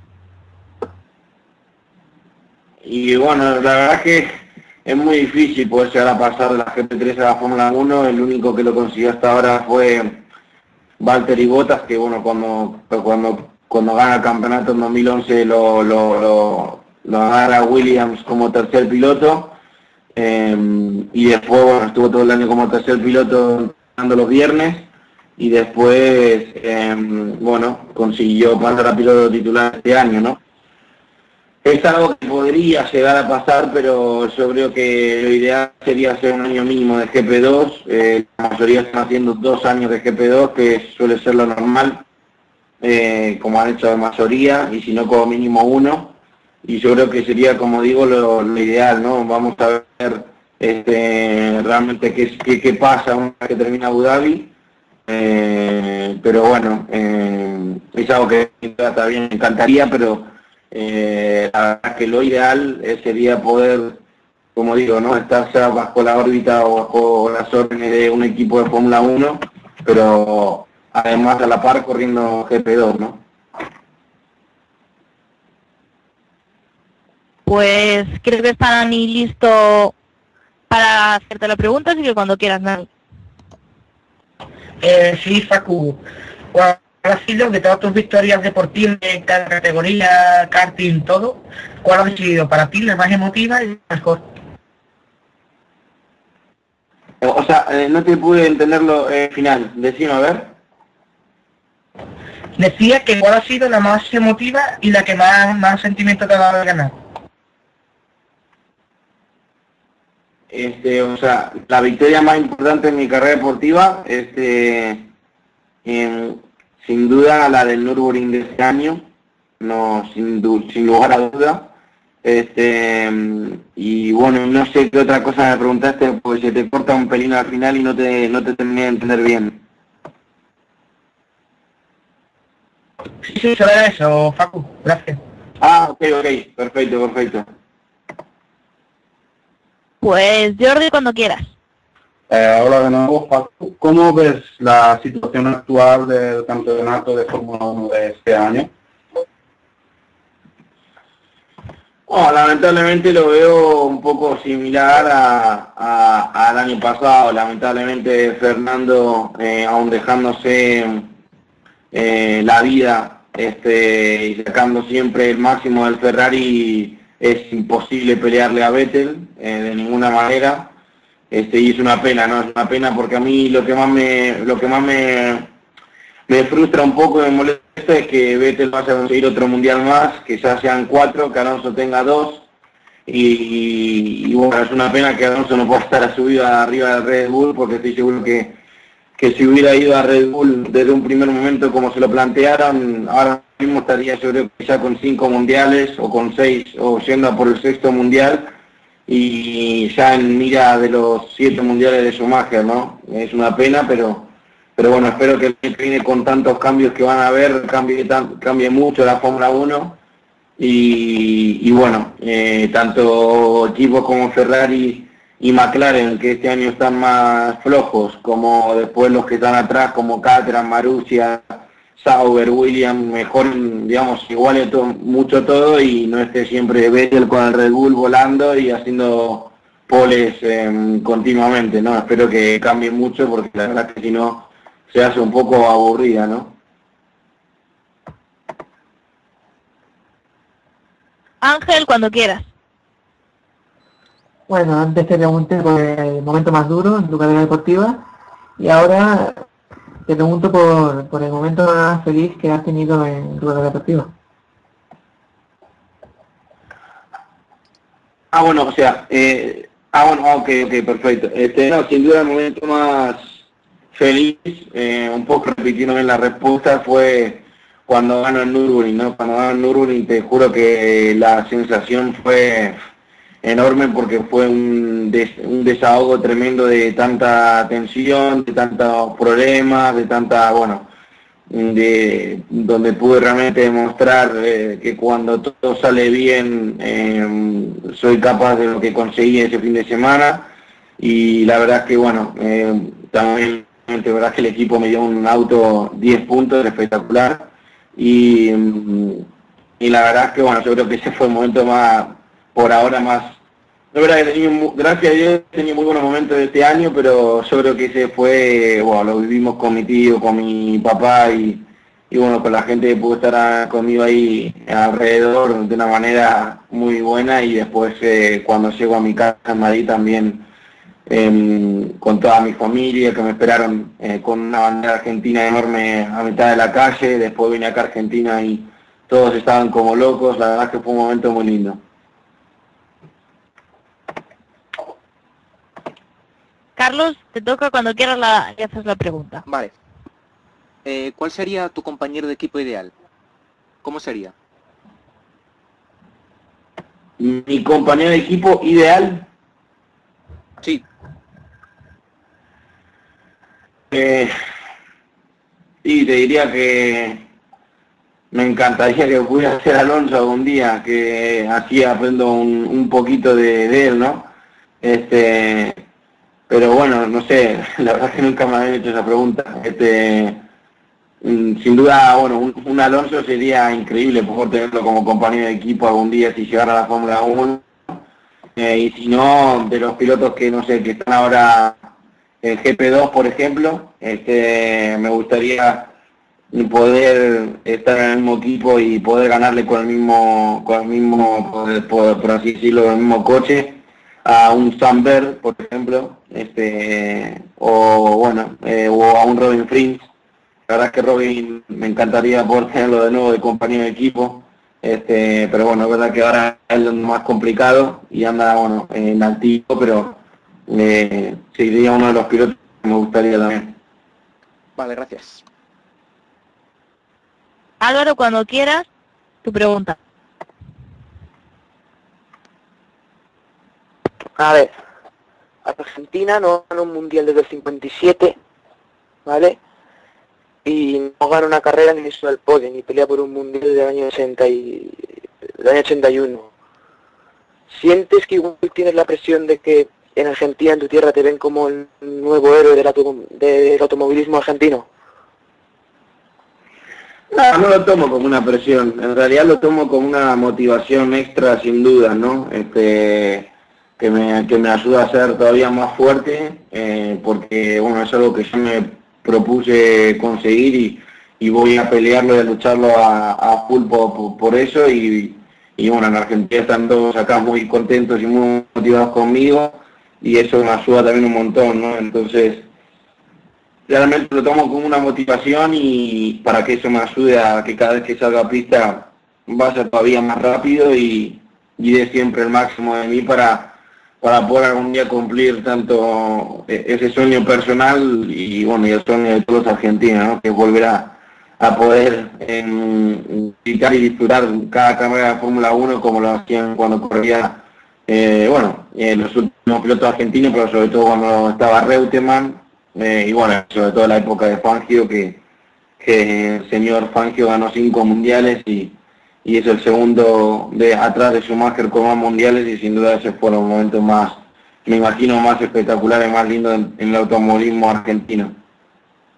Y bueno, la verdad es que es muy difícil poder llegar a pasar de la G P tres a la Fórmula uno. El único que lo consiguió hasta ahora fue Valtteri Bottas, que bueno, cuando cuando cuando gana el campeonato en dos mil once lo, lo, lo, lo gana Williams como tercer piloto, eh, y después bueno, estuvo todo el año como tercer piloto ganando los viernes, y después eh, bueno, consiguió pasar a piloto titular este año, ¿no? Es algo que podría llegar a pasar, pero yo creo que lo ideal sería hacer un año mínimo de G P dos. Eh, la mayoría están haciendo dos años de G P dos, que suele ser lo normal, eh, como han hecho la mayoría, y si no como mínimo uno. Y yo creo que sería, como digo, lo, lo ideal, ¿no? Vamos a ver este, realmente qué, qué, qué pasa una vez que termina Abu Dhabi. Eh, pero bueno, eh, es algo que también me encantaría, pero Eh, la verdad que lo ideal eh, sería poder, como digo, no estar ya bajo la órbita o bajo las órdenes de un equipo de Fórmula uno, pero además a la par corriendo G P dos, ¿no? Pues creo que está Nani listo para hacerte la pregunta, así que cuando quieras, Nani. Eh, sí, Facu. ¿Cuál ha sido de todas tus victorias deportivas en cada categoría, karting, todo? ¿Cuál ha sido para ti la más emotiva y la mejor? O sea, eh, no te pude entenderlo al eh, final. Decime, a ver. Decía que cuál ha sido la más emotiva y la que más, más sentimiento te ha dado de ganar. Este, o sea, la victoria más importante en mi carrera deportiva, este, en, sin duda la del Nürburgring de este año, no, sin, sin lugar a duda. Este, y bueno, no sé qué otra cosa me preguntaste, porque se te corta un pelín al final y no te, no te terminé de entender bien. Sí, sí, solo era eso, Facu, gracias. Ah, ok, ok, perfecto, perfecto. Pues Jordi, cuando quieras. Eh, hola de nuevo, Facu. ¿Cómo ves la situación actual del campeonato de Fórmula uno de este año? Oh, lamentablemente lo veo un poco similar a, a, al año pasado. Lamentablemente Fernando, eh, aún dejándose eh, la vida este, y sacando siempre el máximo del Ferrari, es imposible pelearle a Vettel eh, de ninguna manera. Este, y es una pena, ¿no? Es una pena porque a mí lo que más me, lo que más me, me frustra un poco y me molesta es que Vettel vaya a conseguir otro mundial más, que ya sean cuatro, que Alonso tenga dos, y, y bueno, es una pena que Alonso no pueda estar a subido arriba del Red Bull, porque estoy seguro que, que si hubiera ido a Red Bull desde un primer momento como se lo plantearon, ahora mismo estaría yo creo que ya con cinco mundiales, o con seis, o yendo a por el sexto mundial, y ya en mira de los siete mundiales de Schumacher, ¿no? Es una pena, pero pero bueno, espero que el año que viene, con tantos cambios que van a haber, cambie, tan, cambie mucho la Fórmula uno, y, y bueno, eh, tanto equipos como Ferrari y McLaren, que este año están más flojos, como después los que están atrás, como Caterham, Marussia, Sauber, Williams, mejoren, digamos, igual mucho todo, y no esté siempre Vettel con el Red Bull volando y haciendo poles eh, continuamente, ¿no? Espero que cambie mucho porque la verdad es que si no se hace un poco aburrida, ¿no? Ángel, cuando quieras. Bueno, antes te pregunté por el momento más duro en tu carrera deportiva y ahora te pregunto por, por el momento más feliz que has tenido en tu carrera deportiva. Ah, bueno, o sea, eh, ah, bueno, ok, ok, perfecto. Este, no, sin duda el momento más feliz, eh, un poco repitiéndome la respuesta, fue cuando ganó el Nürburgring, ¿no? Cuando ganó el Nürburgring, te juro que la sensación fue enorme porque fue un, des, un desahogo tremendo de tanta tensión, de tantos problemas, de tanta, bueno, de donde pude realmente demostrar eh, que cuando todo sale bien eh, soy capaz de lo que conseguí ese fin de semana, y la verdad es que bueno, eh, también la verdad es que el equipo me dio un auto diez puntos espectacular, y, y la verdad es que bueno, yo creo que ese fue el momento más, por ahora más. La verdad que he tenido, gracias a Dios, he tenido muy buenos momentos de este año, pero yo creo que ese fue, bueno, lo vivimos con mi tío, con mi papá y, y bueno, con la gente que pudo estar conmigo ahí alrededor de una manera muy buena, y después eh, cuando llego a mi casa en Madrid también eh, con toda mi familia que me esperaron eh, con una bandera argentina enorme a mitad de la calle. Después vine acá a Argentina y todos estaban como locos. La verdad que fue un momento muy lindo. Carlos, te toca cuando quieras la, y haces la pregunta. Vale. Eh, ¿Cuál sería tu compañero de equipo ideal? ¿Cómo sería? Mi compañero de equipo ideal. Sí. Eh, sí, te diría que me encantaría que pudiera ser Alonso algún día, que así aprendo un, un poquito de, de él, ¿no? Este, pero bueno, no sé, la verdad es que nunca me habían hecho esa pregunta. Este, sin duda, bueno, un, un Alonso sería increíble poder tenerlo como compañero de equipo algún día si llegara a la Fórmula uno. Eh, y si no, de los pilotos que no sé, que están ahora en G P dos, por ejemplo, este, me gustaría poder estar en el mismo equipo y poder ganarle con el mismo, con el mismo, por, por, por así decirlo, el mismo coche a un Sam Bird, por ejemplo, este, o bueno, eh, o a un Robin Frins. La verdad es que Robin me encantaría poder tenerlo de nuevo de compañero de equipo, este, pero bueno, es verdad que ahora es lo más complicado y anda, bueno, en altivo, pero eh, sería uno de los pilotos que me gustaría también. Vale, gracias. Álvaro, cuando quieras, tu pregunta. A ver, Argentina no gana un mundial desde el cincuenta y siete, ¿vale? Y no gana una carrera ni sube al podio, ni pelea por un mundial desde el año ochenta y, del año ochenta y uno. ¿Sientes que igual tienes la presión de que en Argentina, en tu tierra, te ven como el nuevo héroe del, auto, del automovilismo argentino? No, no lo tomo como una presión, en realidad lo tomo como una motivación extra sin duda, ¿no? Este, que me, que me ayuda a ser todavía más fuerte, eh, porque bueno, es algo que yo me propuse conseguir y, y voy a pelearlo y a lucharlo a, a full por, por eso, y, y bueno, en Argentina están todos acá muy contentos y muy motivados conmigo, y eso me ayuda también un montón, ¿no? Entonces, realmente lo tomo como una motivación, y para que eso me ayude a que cada vez que salga a pista vaya todavía más rápido y, y dé siempre el máximo de mí para, para poder algún día cumplir tanto ese sueño personal y bueno, y el sueño de todos los argentinos, ¿no? Que es volver a, a poder eh, disfrutar y disfrutar cada carrera de Fórmula uno como lo hacían cuando corría, eh, bueno, eh, los últimos pilotos argentinos, pero sobre todo cuando estaba Reutemann. Eh, y bueno, sobre todo en la época de Fangio, que, que el señor Fangio ganó cinco mundiales y, y es el segundo de atrás de Schumacher con más mundiales, y sin duda ese fue los momentos más, me imagino, más espectaculares, más lindos en, en el automovilismo argentino.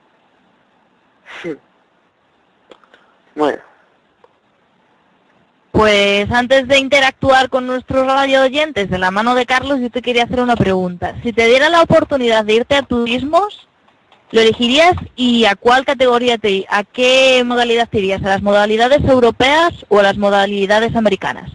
Bueno. Pues antes de interactuar con nuestros radio oyentes de la mano de Carlos, yo te quería hacer una pregunta. Si te diera la oportunidad de irte a turismos, ¿lo elegirías y a cuál categoría te a qué modalidad te irías? ¿A las modalidades europeas o a las modalidades americanas?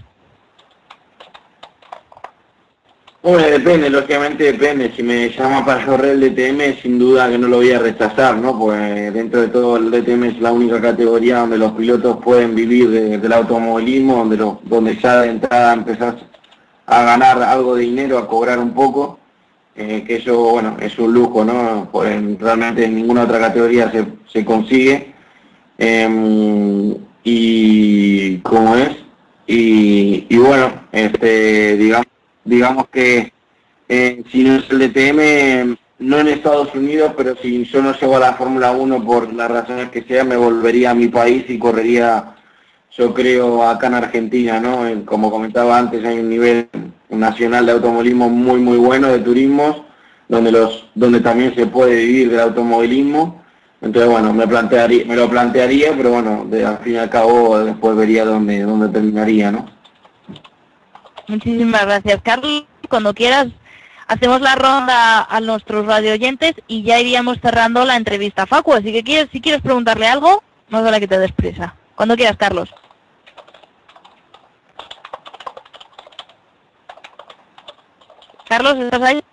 Bueno, depende, lógicamente depende. Si me llama para correr el D T M, sin duda que no lo voy a rechazar, ¿no? Pues dentro de todo el D T M es la única categoría donde los pilotos pueden vivir de, del automovilismo, donde, lo, donde ya de entrada empezás a ganar algo de dinero, a cobrar un poco, eh, que eso, bueno, es un lujo, ¿no? Pues realmente en ninguna otra categoría se, se consigue. Eh, y como es, y, y bueno, este, digamos, digamos que eh, si no es el D T M, no en Estados Unidos, pero si yo no llego a la Fórmula uno por las razones que sea, me volvería a mi país y correría, yo creo, acá en Argentina, ¿no? Eh, como comentaba antes, hay un nivel nacional de automovilismo muy muy bueno, de turismos, donde los donde también se puede vivir del automovilismo. Entonces, bueno, me plantearía, me lo plantearía, pero bueno, de, al fin y al cabo después vería dónde, dónde terminaría, ¿no? Muchísimas gracias, Carlos. Cuando quieras, hacemos la ronda a nuestros radio oyentes y ya iríamos cerrando la entrevista a Facu. Así que quieres, si quieres preguntarle algo, más vale que te des prisa. Cuando quieras, Carlos. Carlos, ¿estás ahí?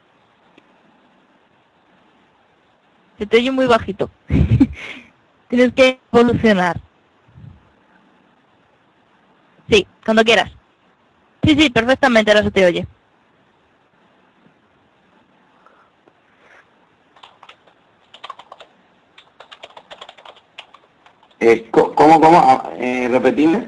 Se te oye muy bajito. Tienes que evolucionar. Sí, cuando quieras. Sí, sí, perfectamente, ahora se te oye. Eh, ¿Cómo, cómo? Eh, ¿Repetime?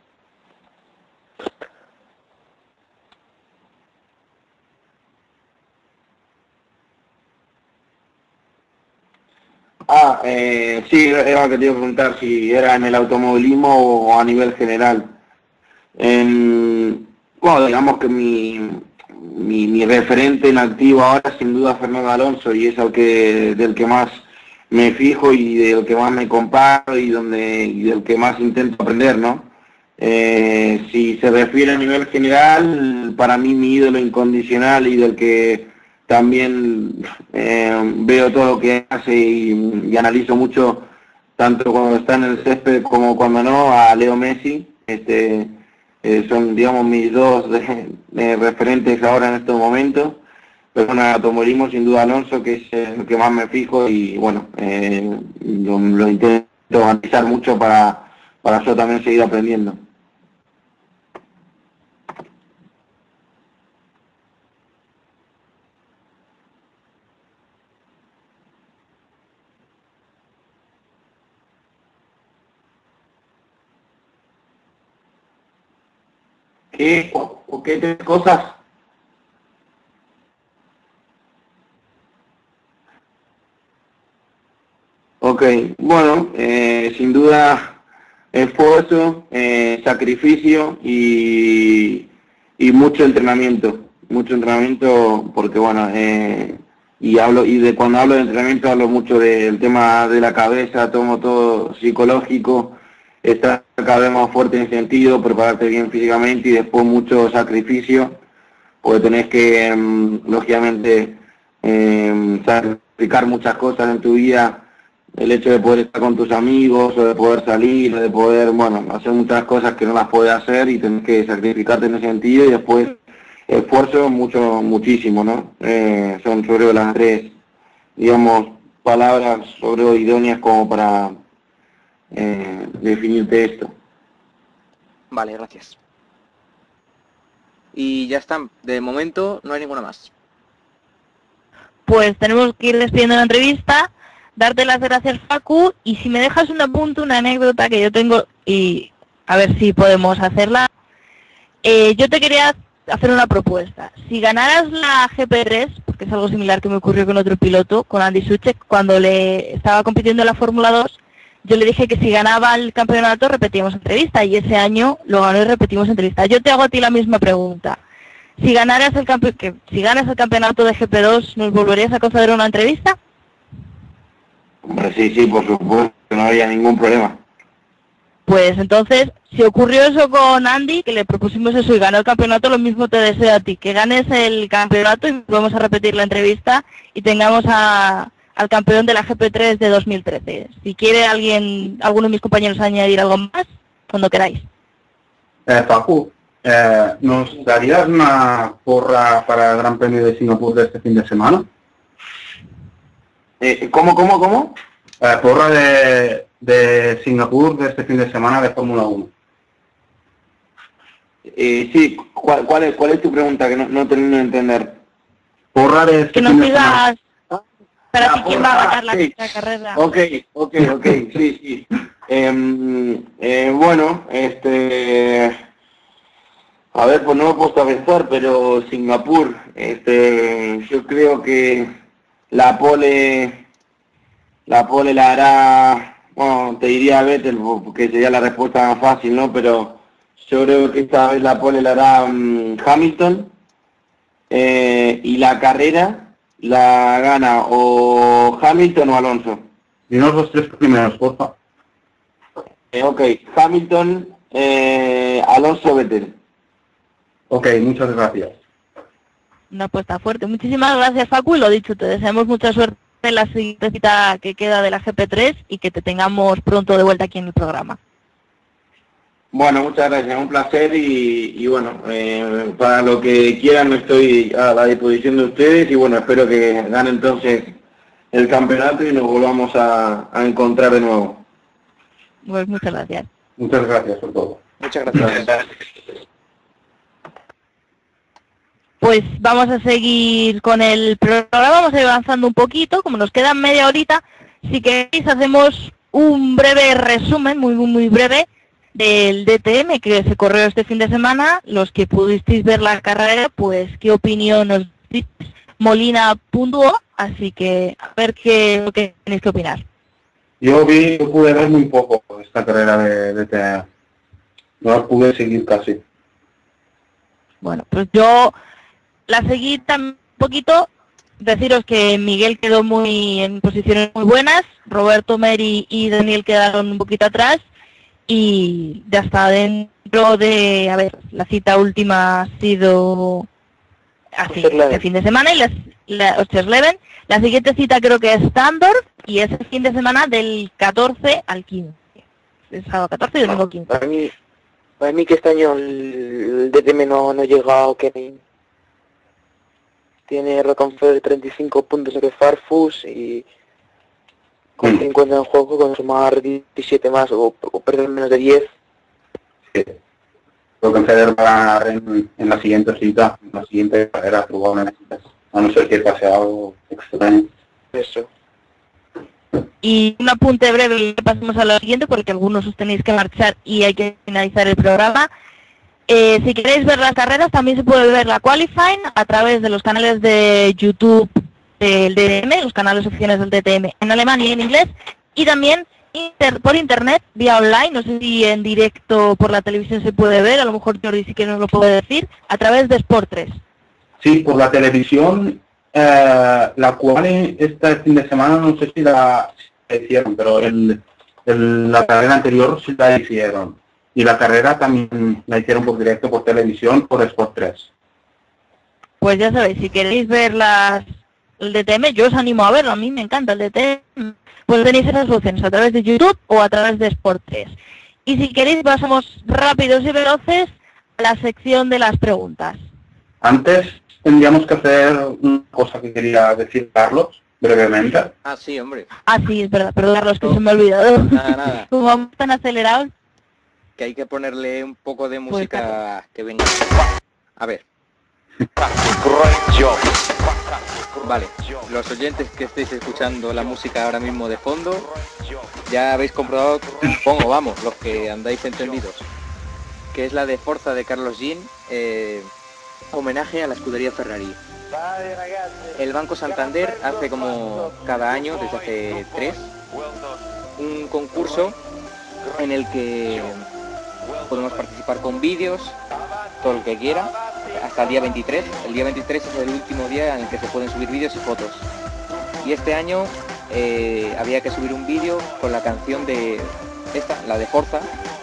Ah, eh, sí, era lo que te iba a preguntar, si era en el automovilismo o a nivel general. En, bueno, digamos que mi, mi, mi referente en activo ahora sin duda es Fernando Alonso, y es el que, del que más me fijo y del que más me comparo y, donde, y del que más intento aprender, ¿no? Eh, si se refiere a nivel general, para mí mi ídolo incondicional y del que también eh, veo todo lo que hace y, y analizo mucho, tanto cuando está en el césped como cuando no, a Leo Messi. Este, eh, son, digamos, mis dos de, de referentes ahora en estos momentos. Pero en el automovilismo, sin duda, Alonso, que es el que más me fijo y, bueno, eh, lo, lo intento analizar mucho para, para yo también seguir aprendiendo. ¿Qué, o qué tres cosas? Ok, bueno, eh, sin duda esfuerzo, eh, sacrificio y, y mucho entrenamiento, mucho entrenamiento porque bueno, eh, y hablo y de cuando hablo de entrenamiento hablo mucho del tema de la cabeza, tomo todo psicológico, estar cada vez más fuerte en ese sentido, prepararte bien físicamente y después mucho sacrificio, porque tenés que, um, lógicamente, eh, sacrificar muchas cosas en tu vida, el hecho de poder estar con tus amigos, o de poder salir, o de poder, bueno, hacer muchas cosas que no las puedes hacer y tenés que sacrificarte en ese sentido y después esfuerzo mucho, muchísimo, ¿no? Eh, son sobre las tres, digamos, palabras sobre idóneas como para Eh, definirte esto. Vale, gracias. Y ya está, de momento no hay ninguna más. Pues tenemos que ir despidiendo la entrevista, darte las gracias, Facu, y si me dejas un apunte, una anécdota que yo tengo, y a ver si podemos hacerla. Eh, yo te quería hacer una propuesta. Si ganaras la G P tres, porque es algo similar que me ocurrió con otro piloto, con Andy Suchek, cuando le estaba compitiendo en la Fórmula dos, yo le dije que si ganaba el campeonato repetíamos entrevista, y ese año lo ganó y repetimos entrevista. Yo te hago a ti la misma pregunta. Si ganaras el campe que si ganas el campeonato de G P dos, ¿nos volverías a conceder una entrevista? Hombre, sí, sí, por supuesto, no había ningún problema. Pues entonces, si ocurrió eso con Andy, que le propusimos eso y ganó el campeonato, lo mismo te deseo a ti, que ganes el campeonato y vamos a repetir la entrevista y tengamos a, al campeón de la G P tres de dos mil trece. Si quiere alguien, alguno de mis compañeros añadir algo más, cuando queráis. Eh, Facu, eh, ¿nos darías una porra para el Gran Premio de Singapur de este fin de semana? Eh, ¿Cómo, cómo, cómo? Eh, porra de, de Singapur de este fin de semana de Fórmula uno. Eh, sí, ¿cuál, cuál, es, ¿cuál es tu pregunta? Que no, no termino de entender. Porra de este Que fin nos de semana. digas para Ah, ti quién porra, va a ganar la, sí. la carrera. Ok, ok, ok, sí, sí. Eh, eh, bueno, este... A ver, pues no me he puesto a pensar, pero Singapur, este, yo creo que la pole, la pole la hará, bueno, te diría Vettel, porque sería la respuesta más fácil, ¿no? Pero yo creo que esta vez la pole la hará um, Hamilton, eh, y la carrera la gana o Hamilton o Alonso. Dinos los tres primeros, porfa. Eh, ok, Hamilton, eh, Alonso, Vettel. Ok, muchas gracias. Una apuesta fuerte. Muchísimas gracias, Facu, y lo dicho, te deseamos mucha suerte en la siguiente cita que queda de la G P tres y que te tengamos pronto de vuelta aquí en el programa. Bueno, muchas gracias, un placer y, y bueno, eh, para lo que quieran estoy a la disposición de ustedes y bueno, espero que gane entonces el campeonato y nos volvamos a, a encontrar de nuevo. Pues muchas gracias. Muchas gracias por todo. Muchas gracias. Pues vamos a seguir con el programa, vamos a ir avanzando un poquito, como nos queda media horita, si queréis hacemos un breve resumen, muy muy muy breve, del D T M que se corrió este fin de semana. Los que pudisteis ver la carrera, pues qué opinión os dice. Molina puntuó, así que a ver qué, qué tenéis que opinar. Yo vi, yo pude ver muy poco esta carrera de, de T M. No la pude seguir casi. Bueno, pues yo la seguí tan un poquito. Deciros que Miguel quedó muy en posiciones muy buenas, Roberto Meri y Daniel quedaron un poquito atrás y ya está dentro de, a ver, la cita última ha sido así, este fin de semana y las, la, Osterleben. La siguiente cita creo que es Standorf y es el fin de semana del catorce al quince. El sábado catorce y domingo quince. Para mí, para mí que este año el, el D T M no, no llega a Kevin. Tiene Rockefeller treinta y cinco puntos de Farfus y con cincuenta en juego, con sumar diecisiete más o, o perder menos de diez. Sí. Rockefeller va a ganar en, en la siguiente cita, en la siguiente carrera probablemente, a no ser que pase algo extraño. Eso. Y un apunte breve y pasemos a lo siguiente porque algunos os tenéis que marchar y hay que finalizar el programa. Eh, si queréis ver las carreras también se puede ver la Qualifying a través de los canales de YouTube del D T M, los canales oficiales del D T M en alemán y en inglés, y también inter, por internet, vía online, no sé si en directo por la televisión se puede ver, a lo mejor Jordi sí que nos lo puede decir, a través de Sport tres. Sí, por la televisión, eh, la cual este fin de semana no sé si la, si la hicieron, pero el, el, la carrera anterior sí la hicieron. Y la carrera también la hicieron por directo por televisión, por Sport tres. Pues ya sabéis, si queréis ver las, el D T M, yo os animo a verlo, a mí me encanta el D T M, pues tenéis esas opciones a través de YouTube o a través de Sport tres. Y si queréis pasamos rápidos y veloces a la sección de las preguntas. Antes tendríamos que hacer una cosa que quería decir Carlos, brevemente. Ah, sí, hombre. Ah, sí, es verdad, perdón, los que se me ha olvidado. Nada, nada. Como vamos tan acelerados. Que hay que ponerle un poco de música pues, que venga. A ver. Vale, los oyentes que estéis escuchando la música ahora mismo de fondo, ya habéis comprobado, supongo, vamos, los que andáis entendidos, que es la de Forza de Carlos Jean, eh, homenaje a la escudería Ferrari. El Banco Santander hace como cada año, desde hace tres, un concurso en el que podemos participar con vídeos, todo lo que quiera, hasta el día veintitrés. El día veintitrés es el último día en el que se pueden subir vídeos y fotos. Y este año eh, había que subir un vídeo con la canción de esta, la de Forza,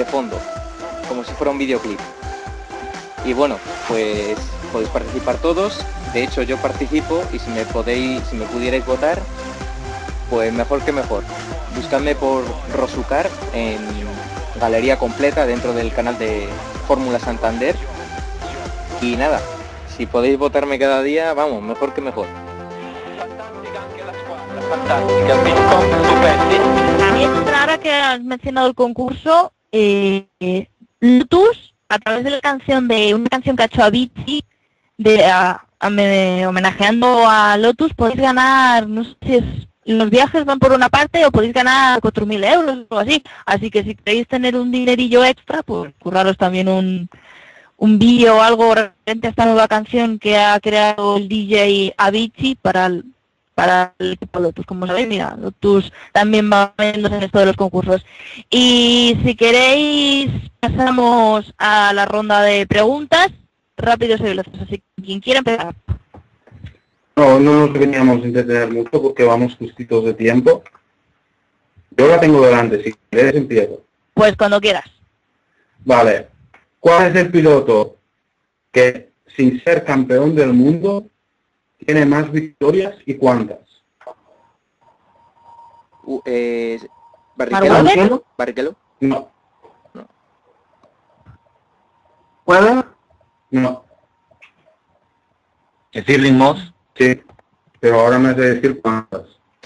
de fondo, como si fuera un videoclip. Y bueno, pues podéis participar todos. De hecho, yo participo y si me podéis, si me pudierais votar, pues mejor que mejor. Buscadme por Rosucar en galería completa dentro del canal de Fórmula Santander. Y nada, si podéis votarme cada día, vamos, mejor que mejor. También, ahora que has mencionado el concurso, eh, Lotus, a través de la canción de una canción que ha hecho Avicii, de a, a, me, homenajeando a Lotus, podéis ganar, no sé si es, los viajes van por una parte o podéis ganar cuatro mil euros o así. Así que si queréis tener un dinerillo extra, pues curraros también un, un vídeo o algo referente a esta nueva canción que ha creado el D J Avicii para el, para el equipo Lotus. Como sabéis, mira, Lotus también va viéndose en esto de los concursos. Y si queréis, pasamos a la ronda de preguntas, rápidos y veloces. Así que quien quiera empezar. No, no nos veníamos a entretener mucho porque vamos justitos de tiempo. Yo la tengo delante, si quieres empiezo. Pues cuando quieras. Vale. ¿Cuál es el piloto que, sin ser campeón del mundo, tiene más victorias y cuántas? Uh, eh, ¿Barrichello? ¿Barrichello? No. No. ¿Puede? No. ¿Stirling Moss? Sí, pero ahora me has de decir cuántas.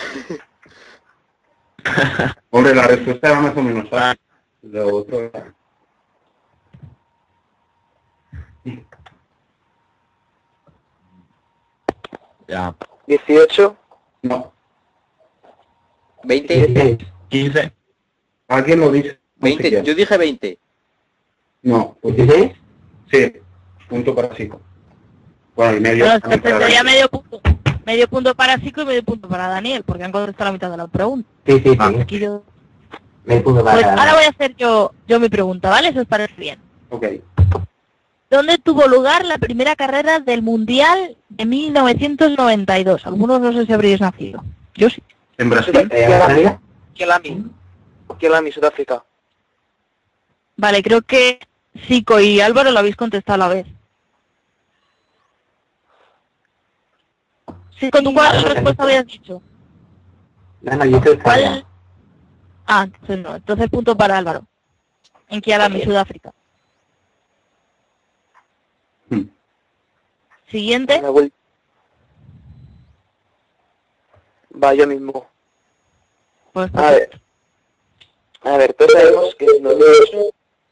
Hombre, la respuesta era más o menos fácil. Lo otro era... Ya. dieciocho. No. veinte. quince. ¿Alguien lo dice? No sé veinte. quién. Yo dije veinte. No. ¿dieciséis? Sí. Punto para Sico. Bueno, y medio. Bueno, también para sería Daniel. medio punto. Medio punto para Sico y medio punto para Daniel, porque han contestado la mitad de la pregunta. Sí, sí, sí. Ah. Aquí yo... Me punto para Pues cada ahora uno. voy a hacer yo, yo mi pregunta, ¿vale? Si os parece bien. Ok. ¿Dónde tuvo lugar la primera carrera del Mundial de mil novecientos noventa y dos? Algunos no sé si habréis nacido. Yo sí. ¿En Brasil? Eh, ¿Australia? Kielami. Kielami, Sudáfrica. Vale, creo que Sico y Álvaro lo habéis contestado a la vez. Sico, ¿tú cuál respuesta habías dicho? No, no, yo estoy Australia. ¿Cuál? Ah, entonces no. Entonces punto para Álvaro. En Kielami, Sudáfrica. Hmm. Siguiente. Una vuelta. Va, yo mismo. Pues, A ver. A ver, todos sabemos que es novedoso.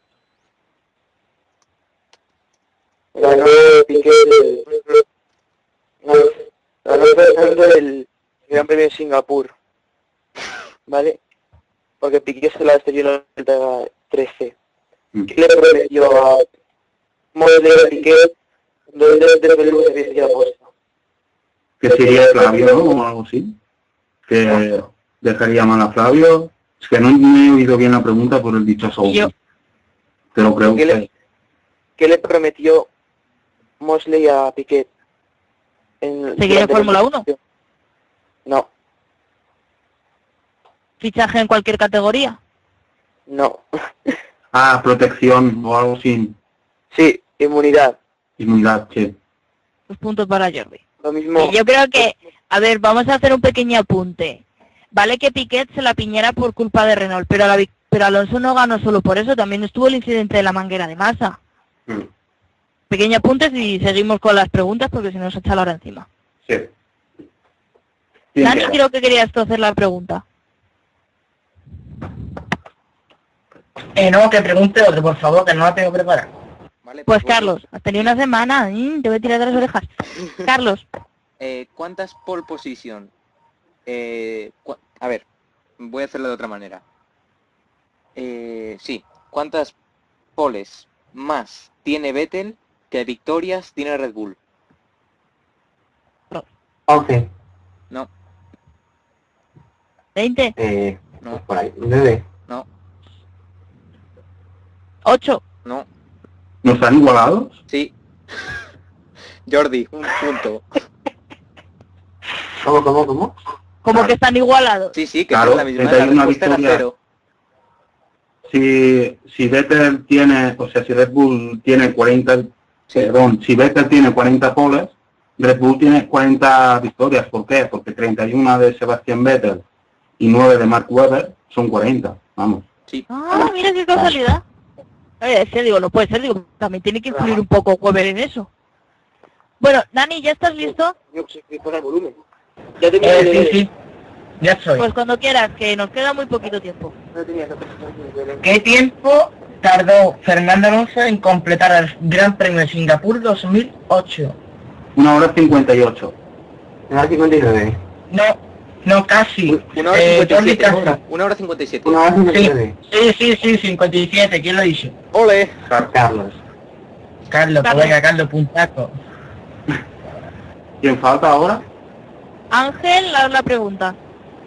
Ganó Piqué el... Ganó, ganó Fernando el Gran Premio de Singapur. ¿Vale? Porque Piqué se la estrelló en el noventa y trece. Mm. ¿Qué le prometió a Mosley a Piqué donde desde el se había estrellado puesto? Que sería Flavio, ¿no? O algo así. Que dejaría mal a Flavio. Es que no, no he oído bien la pregunta por el dichoso. Yo. Pero creo ¿Qué que... le, ¿Qué le prometió Mosley a Piqué? En, ¿Seguir en durante la Fórmula uno? competición? No, ¿Fichaje en cualquier categoría? no. Ah, protección o algo sin Sí, inmunidad. inmunidad, sí. Pues punto para Jordi. Lo mismo. Y yo creo que, a ver, vamos a hacer un pequeño apunte. Vale que Piquet se la piñera por culpa de Renault, pero, la, pero Alonso no ganó solo por eso, también estuvo el incidente de la manguera de masa. Mm. Pequeño apunte y seguimos con las preguntas porque si no nos echa la hora encima. Sí. Bien, Dani, queda. creo que querías tú hacer la pregunta. Eh, no, que pregunte otro, por favor, que no la tengo preparada. Vale, Pues bueno. Carlos, has tenido una semana, ¿eh? Te voy a tirar de las orejas. Carlos, Eh, ¿Cuántas pole position? Eh, cua- a ver, voy a hacerlo de otra manera. Eh, sí, ¿cuántas poles más tiene Vettel que victorias tiene Red Bull? once. No, veinte, Eh, no, pues por ahí. nueve. no, ocho, no, ¿No están igualados? sí. Jordi, un punto. ¿Cómo, cómo, cómo? como que están igualados. Sí, sí, que Claro, es la misma, treinta y la una respuesta era victorias. cero. si, si Vettel tiene, o sea, si Red Bull tiene cuarenta, perdón, si Vettel tiene cuarenta poles, Red Bull tiene cuarenta victorias. ¿Por qué? Porque treinta y uno de Sebastián Vettel y nueve de Mark Webber son cuarenta, vamos. Sí. Ah, mira qué casualidad. Oye, sí, digo, no puede ser, digo, también tiene que influir un poco Weber en eso. Bueno, Dani, ¿ya estás listo? Yo sé que fuera el volumen. Ya tenía Eh, el- sí, sí. Ya estoy. Pues cuando quieras, que nos queda muy poquito tiempo. No tenía esa presentación. ¿Qué tiempo tardó Fernando Alonso en completar el Gran Premio de Singapur dos mil ocho? Una hora cincuenta y ocho. Una cincuenta y nueve. No, no casi. Una hora Eh, cincuenta y Jordi siete. Castro. Una hora cincuenta y siete. Una hora cincuenta y Sí, nueve. sí, sí, sí, cincuenta y siete, ¿quién lo ha dicho? ¡Ole! Carlos. Carlos, pues Carlos. venga, Carlos, puntaco. ¿Quién falta ahora? Ángel, haz la pregunta.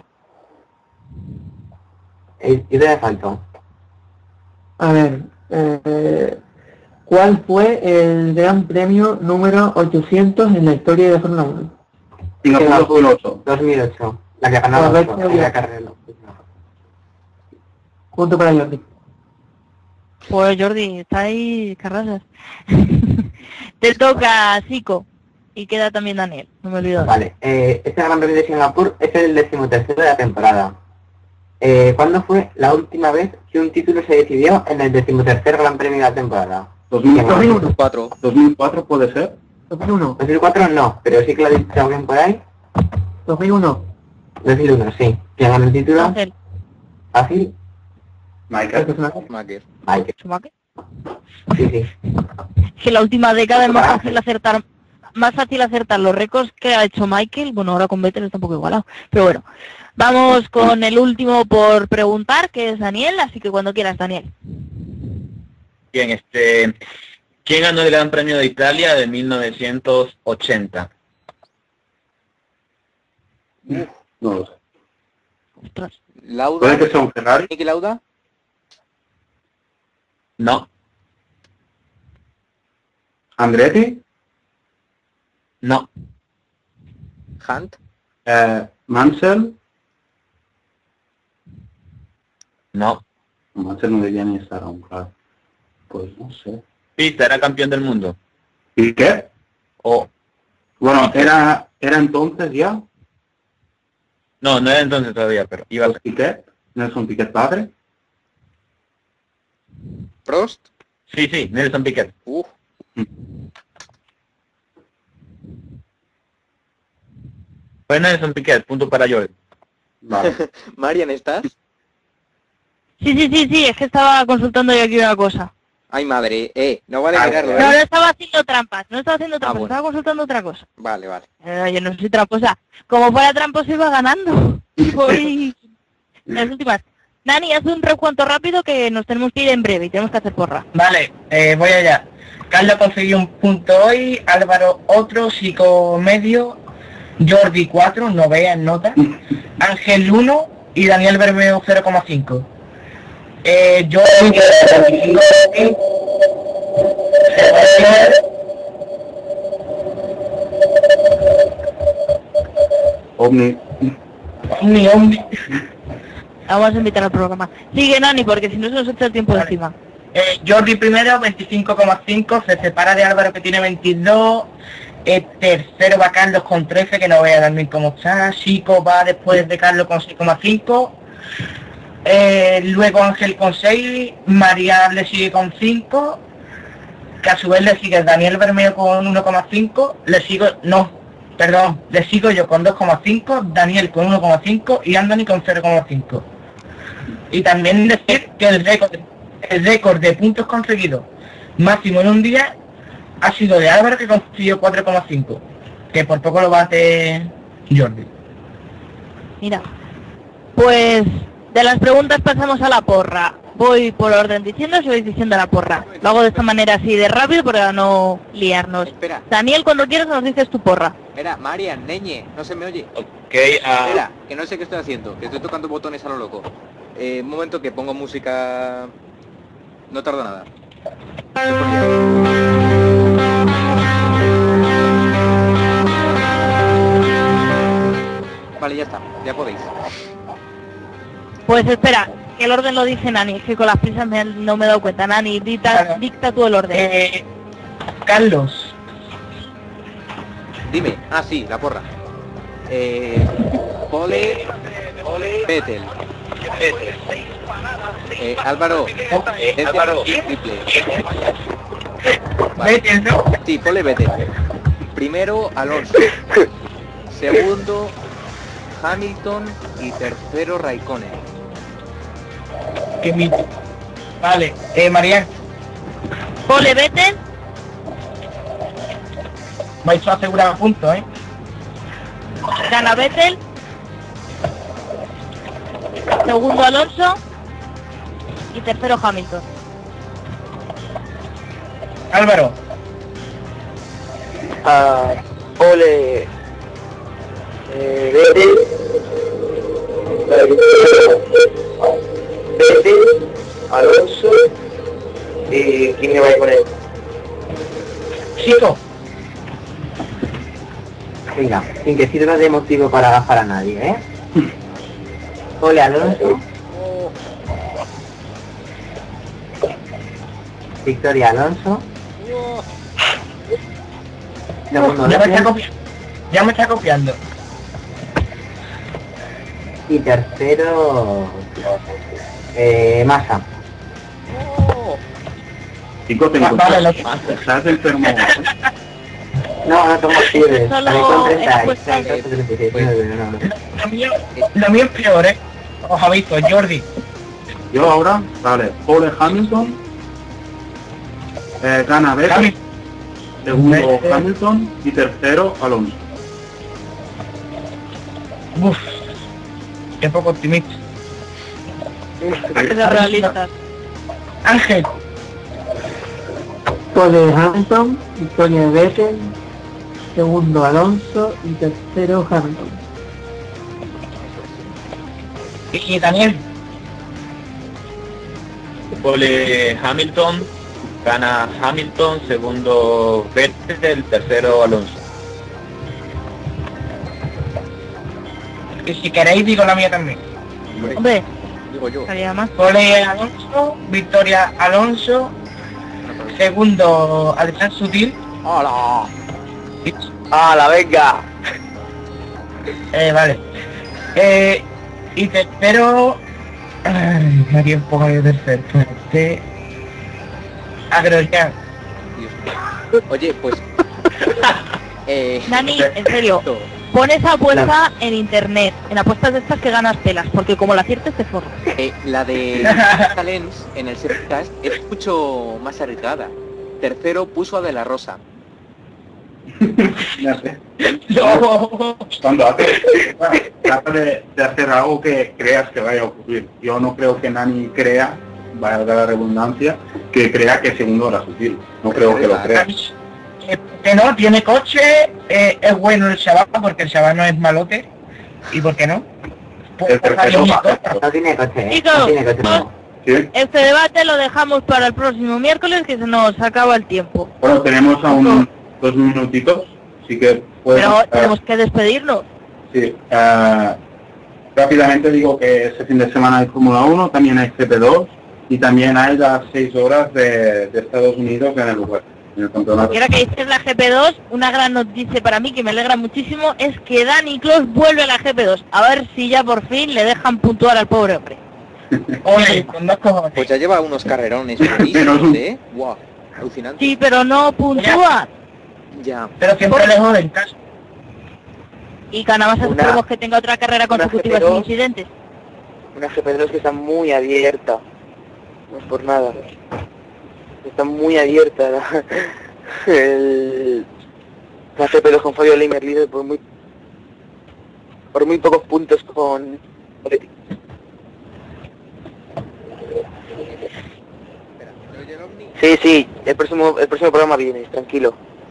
Eh, Yo te faltó. A ver, eh, ¿cuál fue el Gran Premio número ochocientos en la historia de Fórmula uno? Singapur dos mil ocho. dos mil ocho. La que ganó Correcto, Alonso en ya. la carrera. Punto para Jordi. Pues Jordi, está ahí, carrasas. Te toca, Zico. Y queda también Daniel, no me olvido. Vale, eh, este Gran Premio de Singapur es el decimotercero de la temporada. Eh, ¿Cuándo fue la última vez que un título se decidió en el decimotercer Gran Premio de la temporada? dos mil cuatro. Cuatro. dos mil cuatro puede ser. dos mil uno. dos mil cuatro no, pero sí que lo ha dicho alguien por ahí. dos mil uno. dos mil uno, sí. ¿Quién ganó el título? Ángel, Fácil. Michael. Maker. Michael. Schumacher. Sí, sí. Que la última década es más fácil acertar, más fácil acertar los récords que ha hecho Michael. Bueno, ahora con Vettel está un poco igualado. Pero bueno, vamos con el último por preguntar, que es Daniel, así que cuando quieras, Daniel. Bien, este, ¿quién ganó el Gran Premio de Italia de mil novecientos ochenta? No lo sé. Ostras. Lauda. ¿Puede que sea un Ferrari? ¿Niki Lauda? No, ¿Andretti? no, Hunt. Eh, ¿Mansell? no. Mansell no debería ni estar aún, claro. Pues no sé. Pista, era campeón del mundo. ¿Y qué? O, Bueno, era, era entonces ya. no, no era entonces todavía, pero iba a Los ser. Piquet, Nelson Piquet padre. Prost. Sí, sí, Nelson Piquet. Uf. Fue Nelson Piquet, punto para Joel. Vale. Marian, ¿estás? Sí, sí, sí, sí, es que estaba consultando yo aquí una cosa. Ay, madre. Eh, no vale Ah, mirarlo, No, no ¿eh? estaba haciendo trampas, no estaba haciendo trampas, bueno. estaba consultando otra cosa. Vale, vale. Eh, yo no soy tramposa. Como fuera tramposa iba ganando. Voy las últimas. Dani, haz un recuento rápido que nos tenemos que ir en breve y tenemos que hacer porra. Vale, eh, voy allá. Carlos consiguió un punto hoy, Álvaro otro, Zico medio, Jordi cuatro, no vean nota, Ángel uno y Daniel Bermeo cero coma cinco. Eh, yo Omni. Omni, Omni. Vamos a invitar al programa. Sigue, Nani, porque si no se nos echa el tiempo de encima. Eh, Jordi primero, veinticinco coma cinco, se separa de Álvaro que tiene veintidós, eh, tercero va Carlos con trece, que no voy a dar bien cómo está, Chico va después de Carlos con seis coma cinco, eh, luego Ángel con seis, María le sigue con cinco, que a su vez le sigue Daniel Bermeo con uno coma cinco, le sigo, no, perdón, le sigo yo con dos coma cinco, Daniel con uno coma cinco y Anthony con cero coma cinco. Y también decir que el récord, el récord de puntos conseguidos máximo en un día ha sido de Álvaro, que consiguió cuatro coma cinco, que por poco lo bate Jordi. Mira, pues de las preguntas pasamos a la porra. Voy por orden diciendo, si vais diciendo la porra. Lo hago de esta manera así de rápido para no liarnos. Espera, Daniel, cuando quieras nos dices tu porra. espera, Marian, Neñe, no se me oye. Ok, ah, Espera, que no sé qué estoy haciendo, que estoy tocando botones a lo loco. Eh, un momento que pongo música... No tarda nada. Estoy por allá. Vale, ya está, ya podéis. Pues espera, que el orden lo dice Nani, que con las prisas me- no me he dado cuenta. Nani, dicta, Claro. dicta tú el orden. Eh, Carlos. Dime. Ah, sí, la porra. Eh, Pole, Vettel. Eh, Álvaro, Álvaro, triple. Vale. Vettel, ¿no? Sí, Pole Vettel. Primero, Alonso. Segundo, Hamilton. Y tercero, Raikkonen. Que mi... Vale, eh, Marian, Pole Vettel, me ha hecho asegurar puntos, ¿eh? gana Vettel. Segundo Alonso. Y tercero Hamilton. Álvaro, Ah, Ole, eh, Vettel, Vettel, Alonso, y ¿quién me va a poner? Chico, Venga, sin que sirva de motivo para, para nadie, ¿eh? Ole Alonso. Victoria Alonso. Segundo ya me, está Vettel. copi- ya me está copiando. Y tercero... Eh, Massa. Chicos, te Va- vale, lo- encontrás. Estás enfermo. No, no tomo fiebre. Solo Estaré con treinta y encuesta seis, de- treinta y seis, no, no, no. Lo mío, lo mío es peor, ¿eh? Os ha visto, Jordi. Yo ahora, vale, Pole Hamilton, eh, gana Vettel, Hamilton. segundo Vettel. Hamilton y tercero Alonso. Uf, qué poco optimista. Que ser realistas. Ángel, Pole Hamilton, victoria de Vettel, segundo Alonso y tercero Hamilton. y, y Daniel, Pole Hamilton, gana Hamilton, segundo Vettel, tercero Alonso. y si queréis digo la mía también. Hombre, Digo yo. estaría más. Pole Alonso, victoria Alonso, segundo Adrián Sutil, ¡Hola! ¡Hala, venga! eh, vale. Eh, y tercero... Ay, me haría un poco de tercero. Este... Agrorian. Dios mío. Oye, pues... eh, Nani, en serio, pon esa apuesta en internet, en apuestas de estas que ganas pelas, porque como la aciertes te forras. eh, la de Talents en el Sepcast es mucho más arriesgada. Tercero puso a De La Rosa. Ya sé. No. Cuando haces, bueno, trata de, de hacer algo que creas que vaya a ocurrir. Yo no creo que Nani crea, valga la redundancia, que crea que segundo era sutil. No creo que lo crea. Eh, que no, tiene coche, eh, es bueno el chaval, porque el chaval no es malote. ¿Y por qué no? Pues, El tercero pues, va. No tiene coche, ¿eh? Chicos, No tiene coche, no. ¿Sí? Este debate lo dejamos para el próximo miércoles, que se nos acaba el tiempo. Bueno, tenemos aún dos minutitos, así que puedes... Pero eh, tenemos que despedirnos. Sí, eh, rápidamente digo que este fin de semana hay Fórmula uno, también hay G P dos y también hay las seis horas de, de Estados Unidos en el lugar, en el campeonato. Y ahora que dices la G P dos, una gran noticia para mí que me alegra muchísimo es que Dani Clos vuelve a la G P dos. A ver si ya por fin le dejan puntuar al pobre hombre. Oye, con dos cojones. Pues ya lleva unos carrerones Menos buenísimos, un- ¿eh? ¡Guau! Alucinante. Sí, pero no puntúa. Ya. Pero siempre le joden caso. Y que nada más Una- esperemos que tenga otra carrera consecutiva G P dos. sin incidentes. Una G P dos que está muy abierta. No es por nada. Está muy abierta la, el, la G P dos con Fabio Leimer líder por muy por muy pocos puntos con Moretti. Sí, sí, el próximo el próximo programa viene, tranquilo.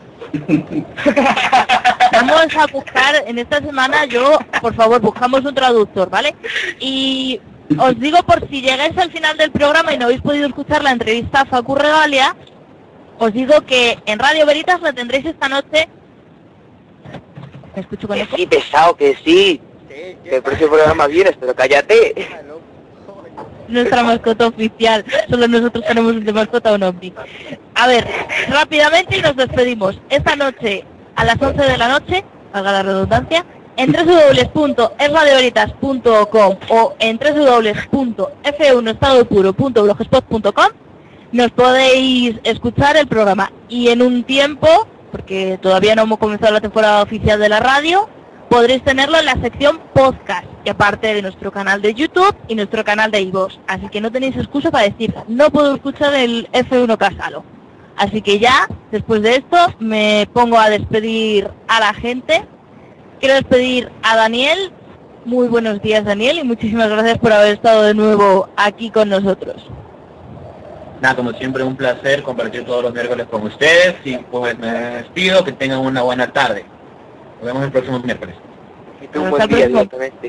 Vamos a buscar, en esta semana yo, por favor, buscamos un traductor, ¿vale? Y os digo, por si llegáis al final del programa y no habéis podido escuchar la entrevista a Facu Regalia, os digo que en Radio Veritas la tendréis esta noche. ¿Me escucho con Que eco? sí, pesado, que sí. Que el próximo programa vienes, pero cállate. nuestra mascota oficial. Solo nosotros tenemos de mascota un ovni. A ver, rápidamente y nos despedimos. Esta noche, a las once de la noche, valga la redundancia, en doble u doble u doble u punto es radio veritas punto com o en doble u doble u doble u punto f uno estado puro punto blogspot punto com nos podéis escuchar el programa. Y en un tiempo, porque todavía no hemos comenzado la temporada oficial de la radio, podréis tenerlo en la sección podcast, que aparte de nuestro canal de YouTube y nuestro canal de iVoox. Así que no tenéis excusa para decir, no puedo escuchar el F uno Casalo. Así que ya, después de esto, me pongo a despedir a la gente. Quiero despedir a Daniel. Muy buenos días, Daniel, y muchísimas gracias por haber estado de nuevo aquí con nosotros. Nada, como siempre, un placer compartir todos los miércoles con ustedes y pues me despido, que tengan una buena tarde. Nos vemos el próximo miércoles. Y tú un buen día, directamente.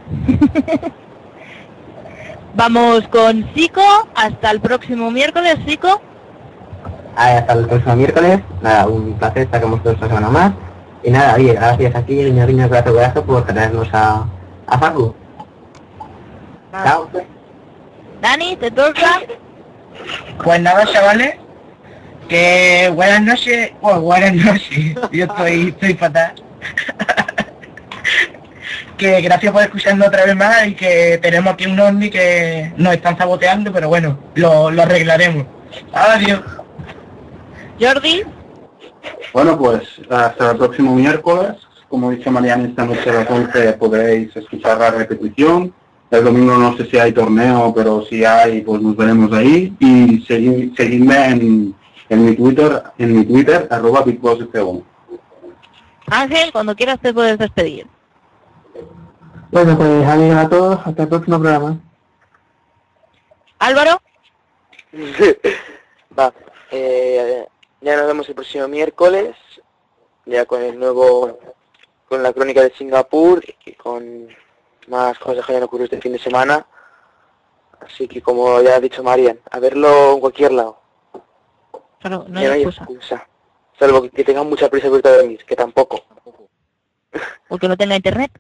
Vamos con Zico, hasta el próximo miércoles, Zico. Ah, hasta el próximo miércoles, nada, un placer estar con vosotros esta semana más. Y nada, oye, gracias aquí, guiño, guiño, brazo, brazo, por traernos a, a Facu. Ah. Chao. Dani, ¿te toca? Pues nada, chavales, que buenas noches, oh, buenas noches, yo estoy, estoy fatal. Que gracias por escucharnos otra vez más y que tenemos aquí un ovni que nos están saboteando, pero bueno, lo, lo arreglaremos. Adiós. Jordi. Bueno, pues hasta el próximo miércoles. Como dice Mariana, esta noche a las once podréis escuchar la repetición. El domingo no sé si hay torneo, pero si hay, pues nos veremos ahí. Y segui, seguidme en, en mi Twitter, en mi Twitter, arroba BigBoss F uno. Ángel, cuando quieras te puedes despedir. Bueno, pues adiós a todos, hasta el próximo programa. Álvaro. Va, eh, ya nos vemos el próximo miércoles, ya con el nuevo, con la crónica de Singapur y con más cosas que hayan ocurrido este fin de semana. Así que, como ya ha dicho Marian, a verlo en cualquier lado. Claro, no hay, no hay excusa. excusa. Salvo que, que tengan mucha prisa por irte a dormir, que tampoco. Porque no tenga internet.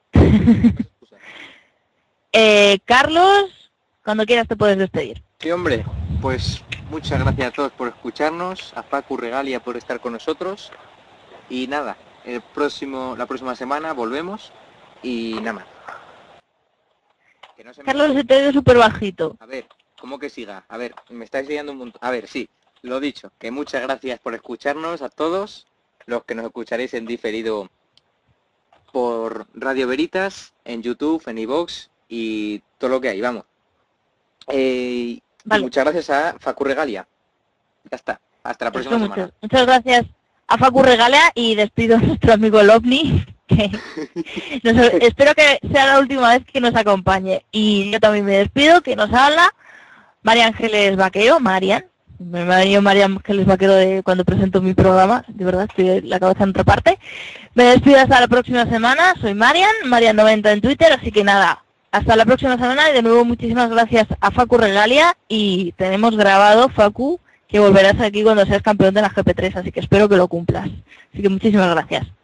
eh, Carlos, cuando quieras te puedes despedir. Sí, hombre, pues muchas gracias a todos por escucharnos, a Facu Regalia por estar con nosotros y nada, el próximo, la próxima semana volvemos y nada más. Que no se me... Carlos, se te ve súper bajito. A ver, ¿cómo que siga? A ver, me estáis guiando un montón. A ver, sí, lo dicho, que muchas gracias por escucharnos a todos, los que nos escucharéis en diferido por Radio Veritas, en YouTube, en iVoox y todo lo que hay, vamos. Eh, vale. Muchas gracias a Facu Regalia. Ya está, hasta la próxima muchas, semana. Muchas gracias a Facu Regalia y despido a nuestro amigo el OVNI, que nos, espero que sea la última vez que nos acompañe. Y yo también me despido, que nos habla María Ángeles Vaquero, Marian. Me ha venido María Ángeles Vaquero de cuando presento mi programa, de verdad, estoy en la cabeza en otra parte. Me despido hasta la próxima semana, soy Marian, Marian noventa en Twitter, así que nada, hasta la próxima semana y de nuevo muchísimas gracias a Facu Regalia y tenemos grabado, Facu, que volverás aquí cuando seas campeón de la G P tres, así que espero que lo cumplas. Así que muchísimas gracias.